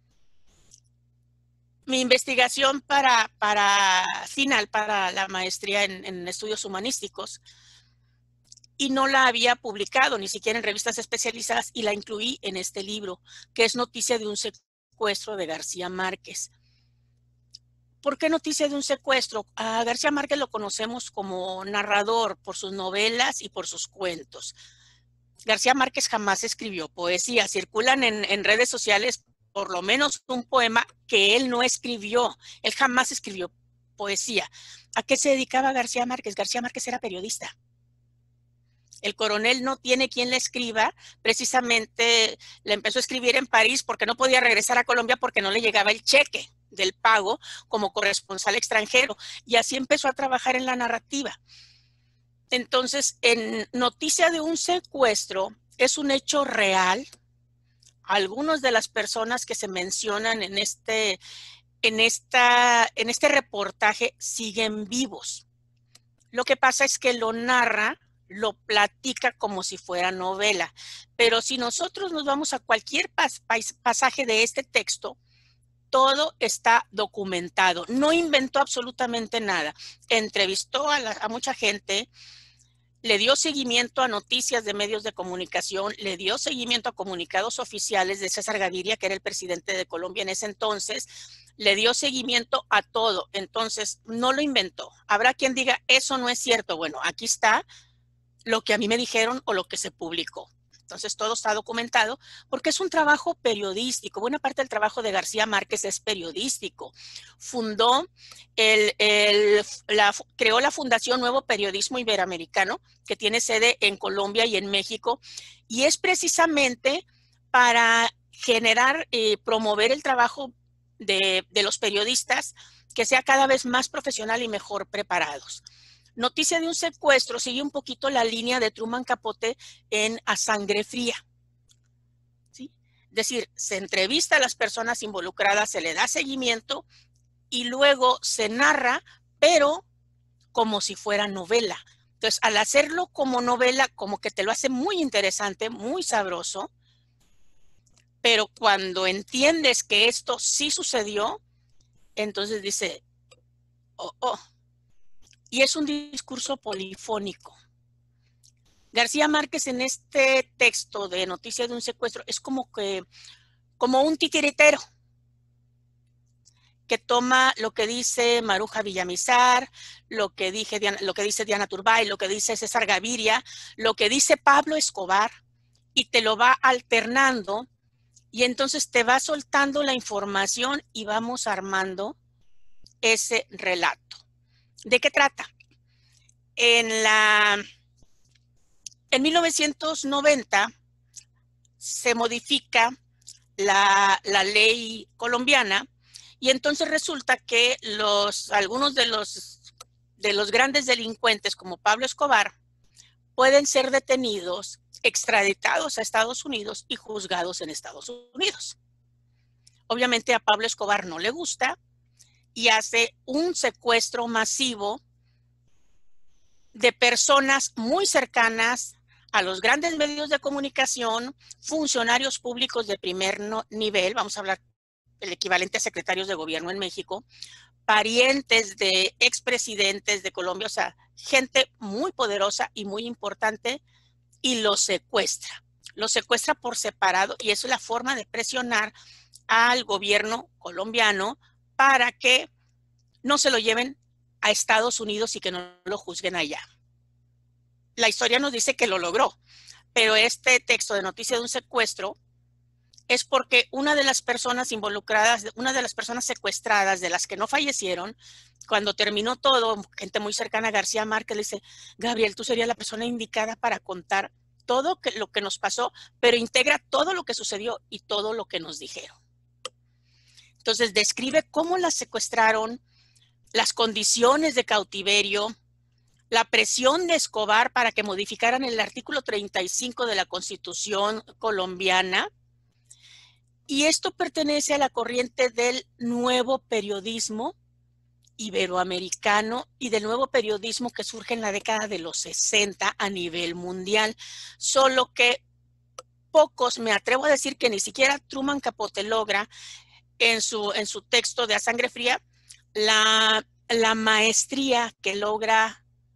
mi investigación para final, para la maestría en estudios humanísticos, y no la había publicado ni siquiera en revistas especializadas y la incluí en este libro, que es Noticia de un secuestro de García Márquez. ¿Por qué Noticia de un secuestro? A García Márquez lo conocemos como narrador por sus novelas y por sus cuentos. García Márquez jamás escribió poesía. Circulan en redes sociales por lo menos un poema que él no escribió. Él jamás escribió poesía. ¿A qué se dedicaba García Márquez? García Márquez era periodista. El coronel no tiene quien le escriba, precisamente le empezó a escribir en París porque no podía regresar a Colombia porque no le llegaba el cheque del pago como corresponsal extranjero, y así empezó a trabajar en la narrativa. Entonces, en noticia de un secuestro, es un hecho real. Algunas de las personas que se mencionan en este reportaje siguen vivos. Lo que pasa es que lo narra, lo platica como si fuera novela. Pero si nosotros nos vamos a cualquier pasaje de este texto, todo está documentado. No inventó absolutamente nada. Entrevistó a mucha gente, le dio seguimiento a noticias de medios de comunicación, le dio seguimiento a comunicados oficiales de César Gaviria, que era el presidente de Colombia en ese entonces, le dio seguimiento a todo. Entonces, no lo inventó. Habrá quien diga, eso no es cierto. Bueno, aquí está lo que a mí me dijeron o lo que se publicó. Entonces, todo está documentado porque es un trabajo periodístico. Buena parte del trabajo de García Márquez es periodístico. Fundó, creó la Fundación Nuevo Periodismo Iberoamericano, que tiene sede en Colombia y en México, y es precisamente para generar, promover el trabajo de los periodistas, que sea cada vez más profesional y mejor preparados. Noticia de un secuestro sigue un poquito la línea de Truman Capote en A Sangre Fría. ¿Sí? Es decir, se entrevista a las personas involucradas, se le da seguimiento y luego se narra, pero como si fuera novela. Entonces, al hacerlo como novela, como que te lo hace muy interesante, muy sabroso, pero cuando entiendes que esto sí sucedió, entonces dice, oh. Y es un discurso polifónico. García Márquez en este texto de Noticia de un secuestro es como un titiritero que toma lo que dice Maruja Villamizar, lo que dice Diana Turbay, lo que dice César Gaviria, lo que dice Pablo Escobar, y te lo va alternando, y entonces te va soltando la información y vamos armando ese relato. ¿De qué trata? En 1990 se modifica la ley colombiana y entonces resulta que algunos de los grandes delincuentes como Pablo Escobar pueden ser detenidos, extraditados a Estados Unidos y juzgados en Estados Unidos. Obviamente a Pablo Escobar no le gusta y hace un secuestro masivo de personas muy cercanas a los grandes medios de comunicación, funcionarios públicos de primer nivel, vamos a hablar el equivalente a secretarios de gobierno en México, parientes de expresidentes de Colombia, o sea, gente muy poderosa y muy importante, y los secuestra por separado, y eso es la forma de presionar al gobierno colombiano para que no se lo lleven a Estados Unidos y que no lo juzguen allá. La historia nos dice que lo logró, pero este texto de Noticia de un secuestro es porque una de las personas involucradas, una de las personas secuestradas, de las que no fallecieron, cuando terminó todo, gente muy cercana a García Márquez le dice, Gabriel, tú serías la persona indicada para contar todo lo que nos pasó, pero integra todo lo que sucedió y todo lo que nos dijeron. Entonces describe cómo las secuestraron, las condiciones de cautiverio, la presión de Escobar para que modificaran el artículo 35 de la Constitución colombiana. Y esto pertenece a la corriente del nuevo periodismo iberoamericano y del nuevo periodismo que surge en la década de los 60 a nivel mundial. Solo que pocos, me atrevo a decir que ni siquiera Truman Capote logra en su texto de A Sangre Fría la maestría que logra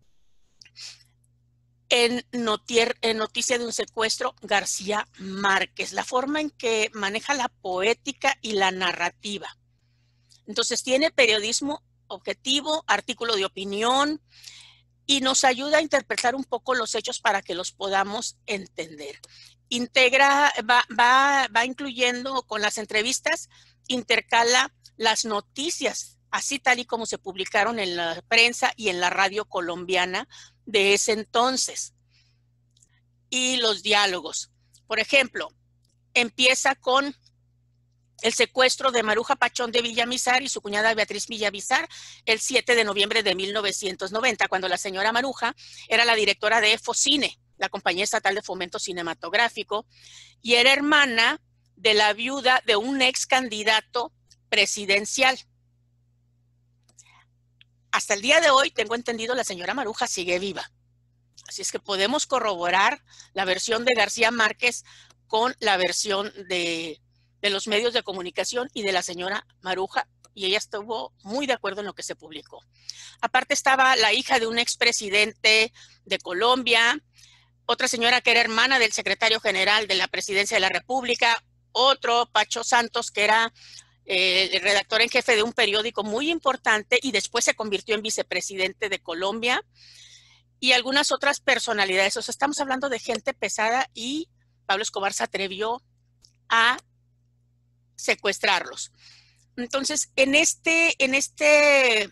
en Noticia de un secuestro García Márquez, la forma en que maneja la poética y la narrativa. Entonces tiene periodismo objetivo, artículo de opinión y nos ayuda a interpretar un poco los hechos para que los podamos entender. Va incluyendo con las entrevistas, intercala las noticias, así tal y como se publicaron en la prensa y en la radio colombiana de ese entonces. Y los diálogos. Por ejemplo, empieza con el secuestro de Maruja Pachón de Villamizar y su cuñada Beatriz Villamizar el 7 de noviembre de 1990, cuando la señora Maruja era la directora de Focine, la Compañía Estatal de Fomento Cinematográfico, y era hermana de la viuda de un ex candidato presidencial. Hasta el día de hoy, tengo entendido, la señora Maruja sigue viva. Así es que podemos corroborar la versión de García Márquez con la versión de los medios de comunicación y de la señora Maruja, y ella estuvo muy de acuerdo en lo que se publicó. Aparte estaba la hija de un expresidente de Colombia, otra señora que era hermana del secretario general de la Presidencia de la República, otro, Pacho Santos, que era el redactor en jefe de un periódico muy importante y después se convirtió en vicepresidente de Colombia, y algunas otras personalidades. O sea, estamos hablando de gente pesada, y Pablo Escobar se atrevió a secuestrarlos. Entonces, en este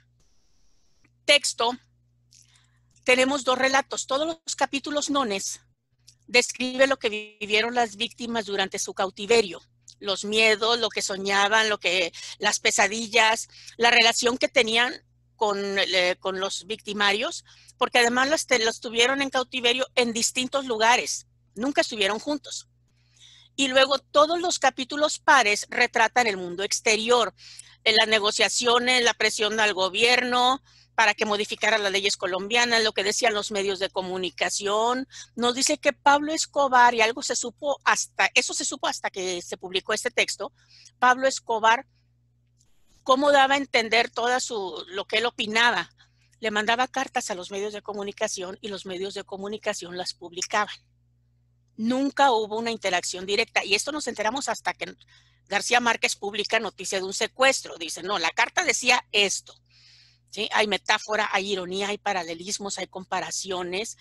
texto tenemos dos relatos. Todos los capítulos nones describe lo que vivieron las víctimas durante su cautiverio, los miedos, lo que soñaban, las pesadillas, la relación que tenían con los victimarios, porque además los tuvieron en cautiverio en distintos lugares, nunca estuvieron juntos. Y luego todos los capítulos pares retratan el mundo exterior, las negociaciones, la presión al gobierno para que modificara las leyes colombianas, lo que decían los medios de comunicación. Nos dice que Pablo Escobar, y algo se supo hasta que se publicó este texto, Pablo Escobar, cómo daba a entender lo que él opinaba. Le mandaba cartas a los medios de comunicación y los medios de comunicación las publicaban. Nunca hubo una interacción directa, y esto nos enteramos hasta que García Márquez publica noticia de un secuestro. Dice, no, la carta decía esto. ¿Sí? Hay metáfora, hay ironía, hay paralelismos, hay comparaciones.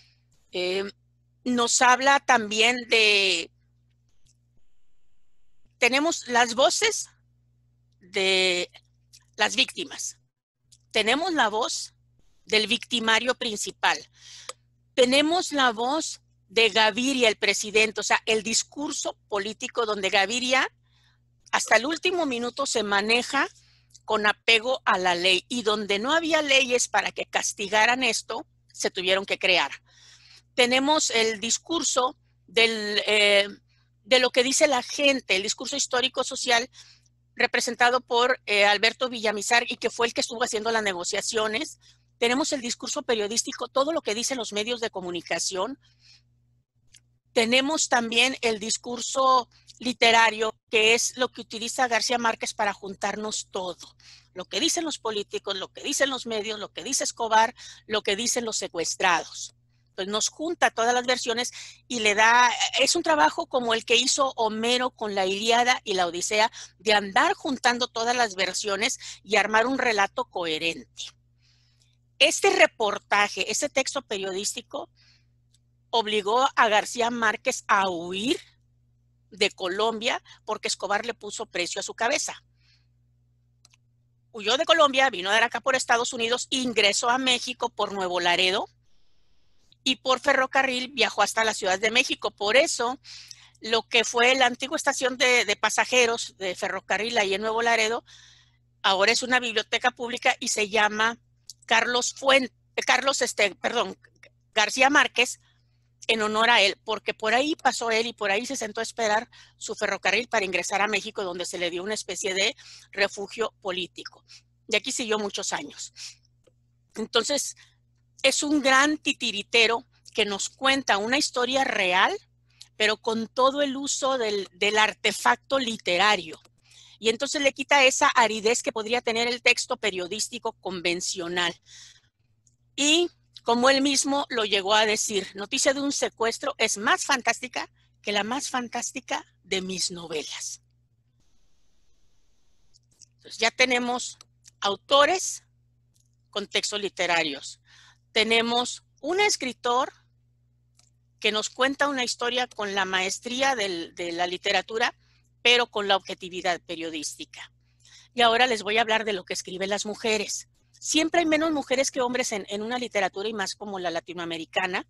Nos habla también tenemos las voces de las víctimas. Tenemos la voz del victimario principal. Tenemos la voz de Gaviria, el presidente, o sea, el discurso político donde Gaviria hasta el último minuto se maneja con apego a la ley, y donde no había leyes para que castigaran esto, se tuvieron que crear. Tenemos el discurso de lo que dice la gente, el discurso histórico-social representado por Alberto Villamizar, y que fue el que estuvo haciendo las negociaciones. Tenemos el discurso periodístico, todo lo que dicen los medios de comunicación. Tenemos también el discurso literario, que es lo que utiliza García Márquez para juntarnos todo. Lo que dicen los políticos, lo que dicen los medios, lo que dice Escobar, lo que dicen los secuestrados. Entonces nos junta todas las versiones y le da, es un trabajo como el que hizo Homero con la Ilíada y la Odisea, de andar juntando todas las versiones y armar un relato coherente. Este reportaje, este texto periodístico, obligó a García Márquez a huir de Colombia porque Escobar le puso precio a su cabeza. Huyó de Colombia, vino a dar acá por Estados Unidos, ingresó a México por Nuevo Laredo y por ferrocarril viajó hasta la Ciudad de México. Por eso, lo que fue la antigua estación de pasajeros de ferrocarril ahí en Nuevo Laredo, ahora es una biblioteca pública y se llama García Márquez, en honor a él, porque por ahí pasó él y por ahí se sentó a esperar su ferrocarril para ingresar a México, donde se le dio una especie de refugio político. Y aquí siguió muchos años. Entonces, es un gran titiritero que nos cuenta una historia real, pero con todo el uso del artefacto literario. Y entonces le quita esa aridez que podría tener el texto periodístico convencional. Y como él mismo lo llegó a decir, noticia de un secuestro es más fantástica que la más fantástica de mis novelas. Entonces ya tenemos autores con textos literarios. Tenemos un escritor que nos cuenta una historia con la maestría de la literatura, pero con la objetividad periodística. Y ahora les voy a hablar de lo que escriben las mujeres. Siempre hay menos mujeres que hombres en una literatura, y más como la latinoamericana,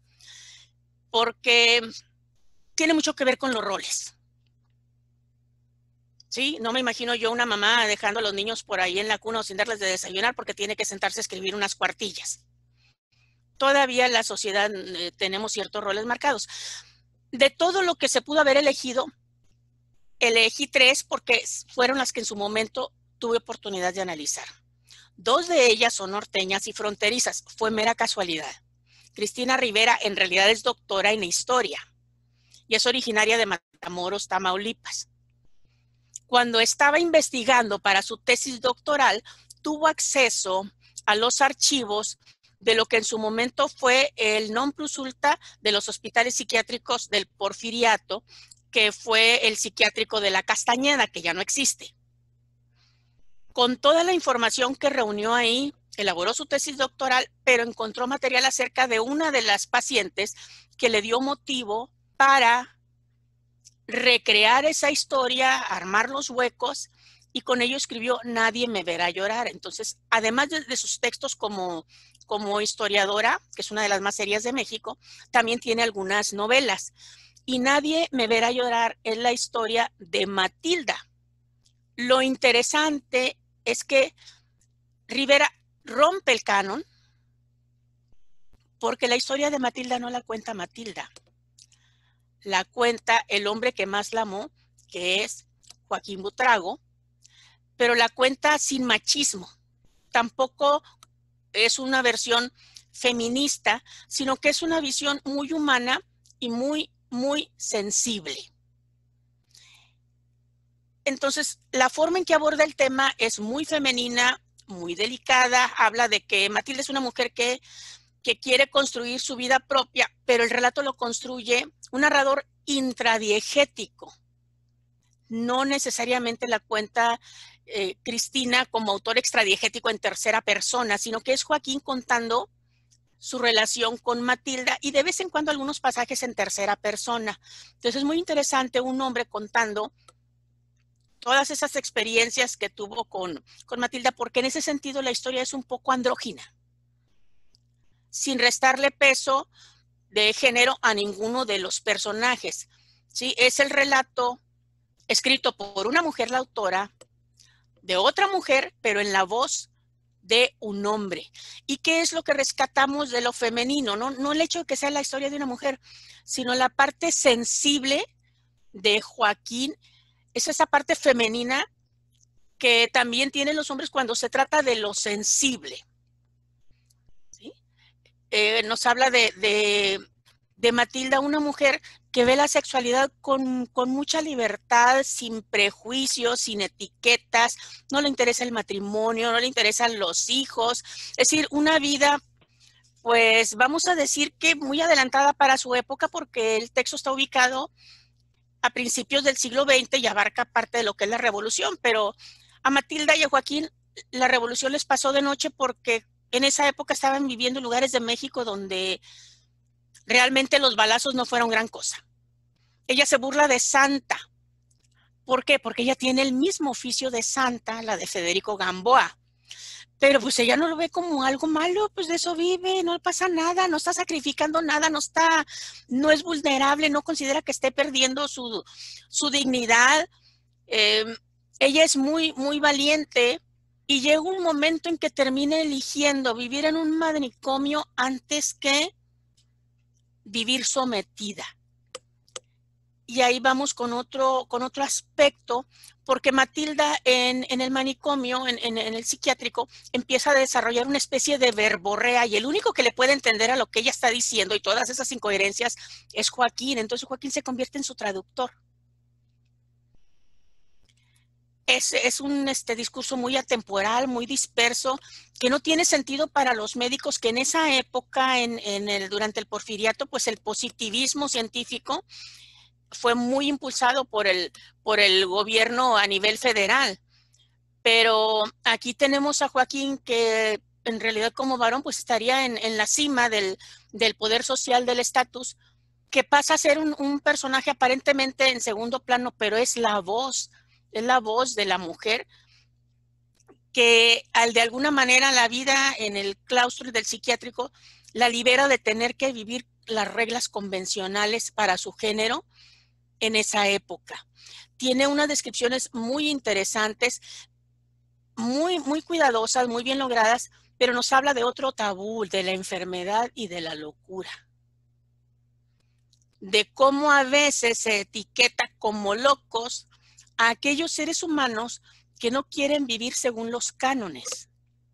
porque tiene mucho que ver con los roles. Sí, no me imagino yo una mamá dejando a los niños por ahí en la cuna o sin darles de desayunar porque tiene que sentarse a escribir unas cuartillas. Todavía en la sociedad tenemos ciertos roles marcados. De todo lo que se pudo haber elegido, elegí 3 porque fueron las que en su momento tuve oportunidad de analizar. 2 de ellas son norteñas y fronterizas. Fue mera casualidad. Cristina Rivera en realidad es doctora en historia y es originaria de Matamoros, Tamaulipas. Cuando estaba investigando para su tesis doctoral, tuvo acceso a los archivos de lo que en su momento fue el non plus ultra de los hospitales psiquiátricos del Porfiriato, que fue el psiquiátrico de la Castañeda, que ya no existe. Con toda la información que reunió ahí, elaboró su tesis doctoral, pero encontró material acerca de una de las pacientes que le dio motivo para recrear esa historia, armar los huecos, y con ello escribió Nadie me verá llorar. Entonces, además de sus textos como historiadora, que es una de las más serias de México, también tiene algunas novelas. Y Nadie me verá llorar es la historia de Matilda. Lo interesante es que Rivera rompe el canon porque la historia de Matilda no la cuenta Matilda. La cuenta el hombre que más la amó, que es Joaquín Buitrago, pero la cuenta sin machismo. Tampoco es una versión feminista, sino que es una visión muy humana y muy, muy sensible. Entonces, la forma en que aborda el tema es muy femenina, muy delicada. Habla de que Matilda es una mujer que quiere construir su vida propia, pero el relato lo construye un narrador intradiegético. No necesariamente la cuenta Cristina como autor extradiegético en tercera persona, sino que es Joaquín contando su relación con Matilda y de vez en cuando algunos pasajes en tercera persona. Entonces es muy interesante un hombre contando todas esas experiencias que tuvo con Matilda, porque en ese sentido la historia es un poco andrógina, sin restarle peso de género a ninguno de los personajes. ¿Sí? Es el relato escrito por una mujer, la autora, de otra mujer, pero en la voz de un hombre. ¿Y qué es lo que rescatamos de lo femenino? No el hecho de que sea la historia de una mujer, sino la parte sensible de Joaquín. Es esa parte femenina que también tienen los hombres cuando se trata de lo sensible. ¿Sí? Nos habla de Matilda, una mujer que ve la sexualidad con mucha libertad, sin prejuicios, sin etiquetas. No le interesa el matrimonio, no le interesan los hijos. Es decir, una vida, pues vamos a decir que muy adelantada para su época, porque el texto está ubicado a principios del siglo XX y abarca parte de lo que es la revolución, pero a Matilda y a Joaquín la revolución les pasó de noche porque en esa época estaban viviendo en lugares de México donde realmente los balazos no fueron gran cosa. Ella se burla de Santa. ¿Por qué? Porque ella tiene el mismo oficio de Santa, la de Federico Gamboa. Pero pues ella no lo ve como algo malo, pues de eso vive, no pasa nada, no está sacrificando nada, no es vulnerable, no considera que esté perdiendo su dignidad. Ella es muy, muy valiente y llega un momento en que termina eligiendo vivir en un manicomio antes que vivir sometida. Y ahí vamos con otro aspecto, porque Matilda en el manicomio, en el psiquiátrico, empieza a desarrollar una especie de verborrea y el único que le puede entender a lo que ella está diciendo y todas esas incoherencias es Joaquín. Entonces Joaquín se convierte en su traductor. Es un discurso muy atemporal, muy disperso, que no tiene sentido para los médicos que en esa época, durante el Porfiriato, pues el positivismo científico fue muy impulsado por el gobierno a nivel federal. Pero aquí tenemos a Joaquín que en realidad como varón pues estaría en la cima del poder social, del estatus, que pasa a ser un personaje aparentemente en segundo plano, pero es la voz de la mujer que de alguna manera la vida en el claustro del psiquiátrico la libera de tener que vivir las reglas convencionales para su género. en esa época. Tiene unas descripciones muy interesantes, muy cuidadosas, muy bien logradas, pero nos habla de otro tabú, de la enfermedad y de la locura. De cómo a veces se etiqueta como locos a aquellos seres humanos que no quieren vivir según los cánones.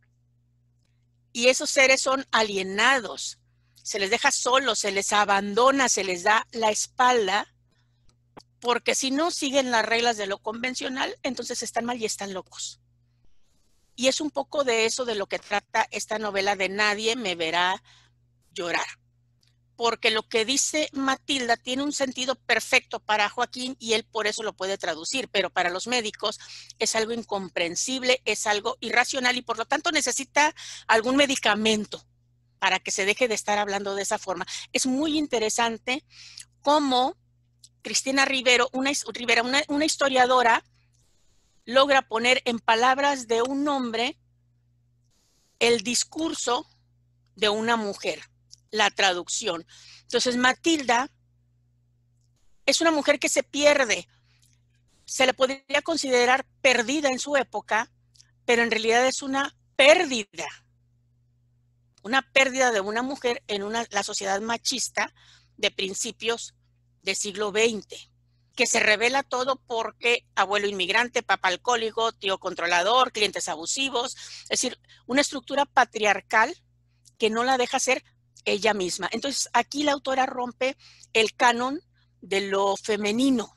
Y esos seres son alienados, se les deja solos, se les abandona, se les da la espalda, porque si no siguen las reglas de lo convencional, entonces están mal y están locos. Y es un poco de eso de lo que trata esta novela de Nadie me verá llorar. Porque lo que dice Matilda tiene un sentido perfecto para Joaquín y él por eso lo puede traducir, pero para los médicos es algo incomprensible, es algo irracional y por lo tanto necesita algún medicamento para que se deje de estar hablando de esa forma. Es muy interesante cómo Cristina Rivero, una historiadora, logra poner en palabras de un hombre el discurso de una mujer, la traducción. Entonces, Matilda es una mujer que se pierde. Se le podría considerar perdida en su época, pero en realidad es una pérdida. Una pérdida de una mujer en la sociedad machista de principios del siglo XX, que se revela todo porque abuelo inmigrante, papá alcohólico, tío controlador, clientes abusivos, es decir, una estructura patriarcal que no la deja ser ella misma. Entonces, aquí la autora rompe el canon de lo femenino.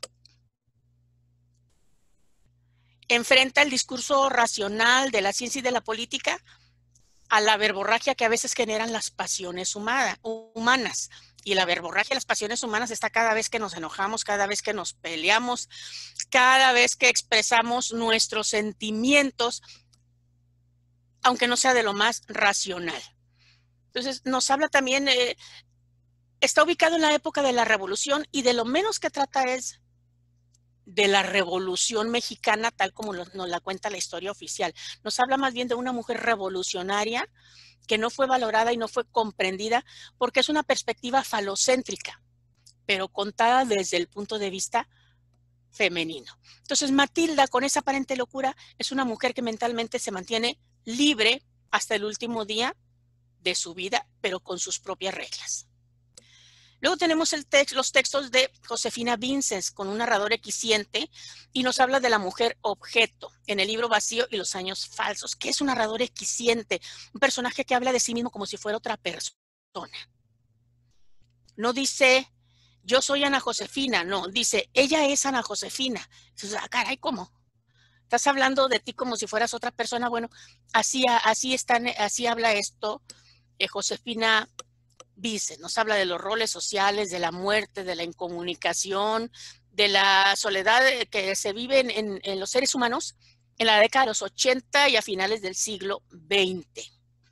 Enfrenta el discurso racional de la ciencia y de la política a la verborragia que a veces generan las pasiones humanas. Y la verborragia de las pasiones humanas está cada vez que nos enojamos, cada vez que nos peleamos, cada vez que expresamos nuestros sentimientos, aunque no sea de lo más racional. Entonces, nos habla también, está ubicado en la época de la Revolución y de lo menos que trata es de la Revolución Mexicana, tal como nos la cuenta la historia oficial. Nos habla más bien de una mujer revolucionaria que no fue valorada y no fue comprendida porque es una perspectiva falocéntrica, pero contada desde el punto de vista femenino. Entonces, Matilda, con esa aparente locura, es una mujer que mentalmente se mantiene libre hasta el último día de su vida, pero con sus propias reglas. Luego tenemos los textos de Josefina Vinces con un narrador eficiente y nos habla de la mujer objeto en el libro Vacío y los años falsos. ¿Qué es un narrador eficiente? Un personaje que habla de sí mismo como si fuera otra persona. No dice, yo soy Ana Josefina, no, dice, ella es Ana Josefina. Entonces, caray, ¿cómo? Estás hablando de ti como si fueras otra persona. Bueno, así habla esto Josefina Vinces. Nos habla de los roles sociales, de la muerte, de la incomunicación, de la soledad que se vive en los seres humanos en la década de los 80 y a finales del siglo XX.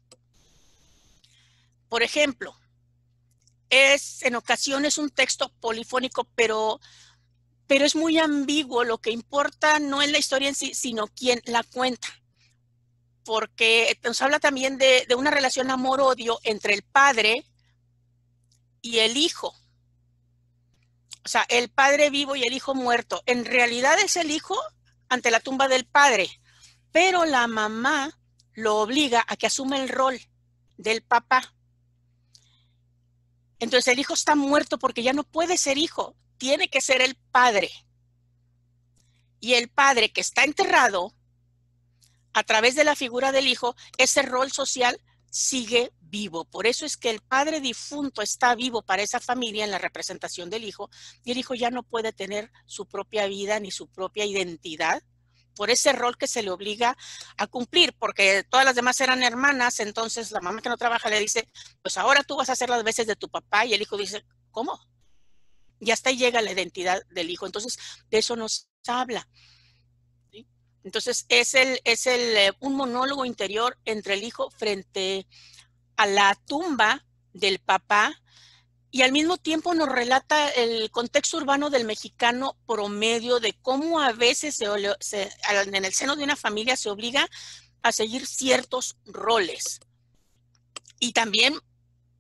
Por ejemplo, es en ocasiones un texto polifónico, pero es muy ambiguo. Lo que importa no es la historia en sí, sino quién la cuenta. Porque nos habla también de una relación amor-odio entre el padre y el hijo. O sea, el padre vivo y el hijo muerto. En realidad es el hijo ante la tumba del padre, pero la mamá lo obliga a que asuma el rol del papá. Entonces el hijo está muerto porque ya no puede ser hijo, tiene que ser el padre. Y el padre que está enterrado, a través de la figura del hijo, ese rol social sigue vivo. Por eso es que el padre difunto está vivo para esa familia en la representación del hijo, y el hijo ya no puede tener su propia vida ni su propia identidad por ese rol que se le obliga a cumplir, porque todas las demás eran hermanas. Entonces la mamá que no trabaja le dice, pues ahora tú vas a hacer las veces de tu papá, y el hijo dice, ¿cómo? Y hasta ahí llega la identidad del hijo. Entonces de eso nos habla. Entonces es un monólogo interior entre el hijo frente a la tumba del papá, y al mismo tiempo nos relata el contexto urbano del mexicano promedio, de cómo a veces en el seno de una familia se obliga a seguir ciertos roles. Y también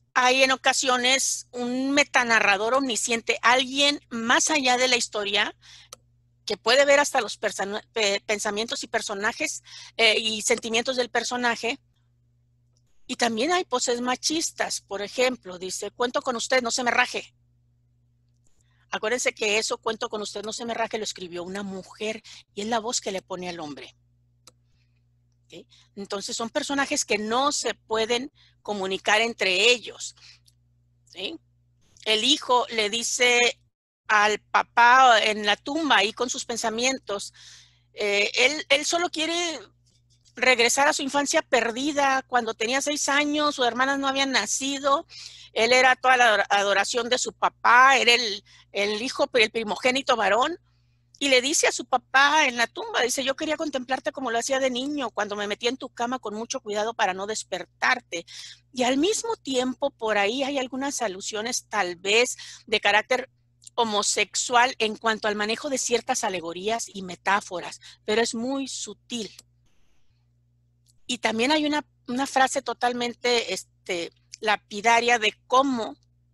hay en ocasiones un metanarrador omnisciente, alguien más allá de la historia, que puede ver hasta los pensamientos y personajes y sentimientos del personaje. Y también hay poses machistas. Por ejemplo, dice, cuento con usted, no se me raje. Acuérdense que eso, cuento con usted, no se me raje, lo escribió una mujer y es la voz que le pone al hombre. ¿Okay? Entonces son personajes que no se pueden comunicar entre ellos. ¿Sí? El hijo le dice al papá en la tumba ahí con sus pensamientos, él solo quiere regresar a su infancia perdida. Cuando tenía 6 años, sus hermanas no habían nacido, él era toda la adoración de su papá, era el hijo, el primogénito varón, y le dice a su papá en la tumba, dice, yo quería contemplarte como lo hacía de niño, cuando me metía en tu cama con mucho cuidado para no despertarte. Y al mismo tiempo, por ahí hay algunas alusiones tal vez de carácter homosexual en cuanto al manejo de ciertas alegorías y metáforas, pero es muy sutil. Y también hay una frase totalmente lapidaria de cómo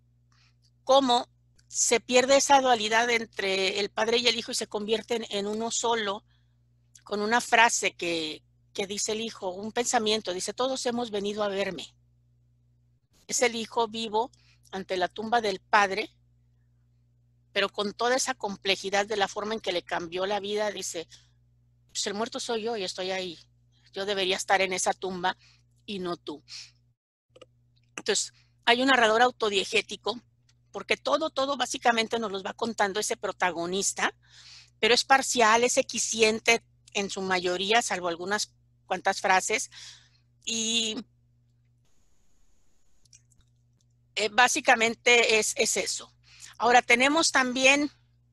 se pierde esa dualidad entre el padre y el hijo y se convierten en uno solo, con una frase que dice el hijo, un pensamiento, dice, todos hemos venido a verme. Es el hijo vivo ante la tumba del padre, pero con toda esa complejidad de la forma en que le cambió la vida, dice, pues el muerto soy yo y estoy ahí. Yo debería estar en esa tumba y no tú. Entonces, hay un narrador autodiegético, porque todo básicamente nos los va contando ese protagonista, pero es parcial, es equisciente en su mayoría, salvo algunas cuantas frases, y básicamente es eso. Ahora tenemos también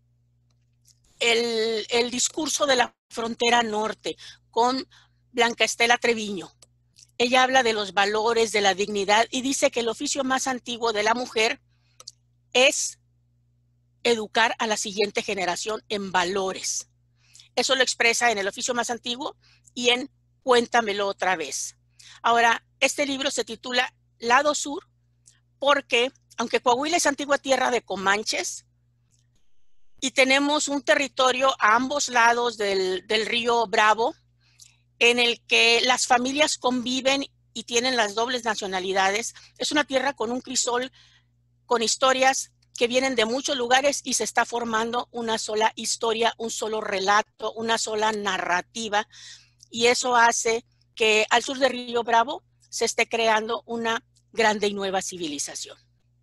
el discurso de la frontera norte con Blanca Estela Treviño. Ella habla de los valores, de la dignidad y dice que el oficio más antiguo de la mujer es educar a la siguiente generación en valores. Eso lo expresa en el oficio más antiguo y en Cuéntamelo otra vez. Ahora, este libro se titula Lado Sur porque, aunque Coahuila es antigua tierra de comanches y tenemos un territorio a ambos lados del río Bravo, en el que las familias conviven y tienen las dobles nacionalidades, es una tierra con un crisol, con historias que vienen de muchos lugares y se está formando una sola historia, un solo relato, una sola narrativa. Y eso hace que al sur de Río Bravo se esté creando una grande y nueva civilización.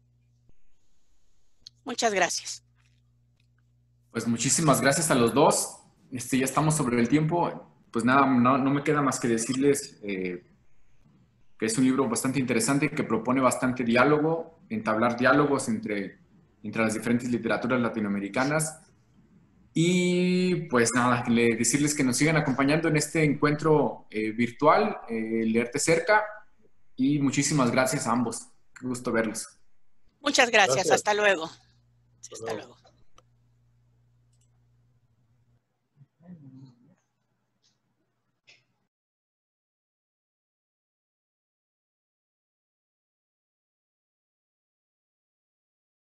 Muchas gracias. Pues muchísimas gracias a los dos. Ya estamos sobre el tiempo. Pues nada, no me queda más que decirles que es un libro bastante interesante que propone bastante diálogo, entablar diálogos entre las diferentes literaturas latinoamericanas. Y pues nada, decirles que nos sigan acompañando en este encuentro virtual, Leerte Cerca. Y muchísimas gracias a ambos. Qué gusto verlos. Muchas gracias. Hasta luego. Sí, hasta luego.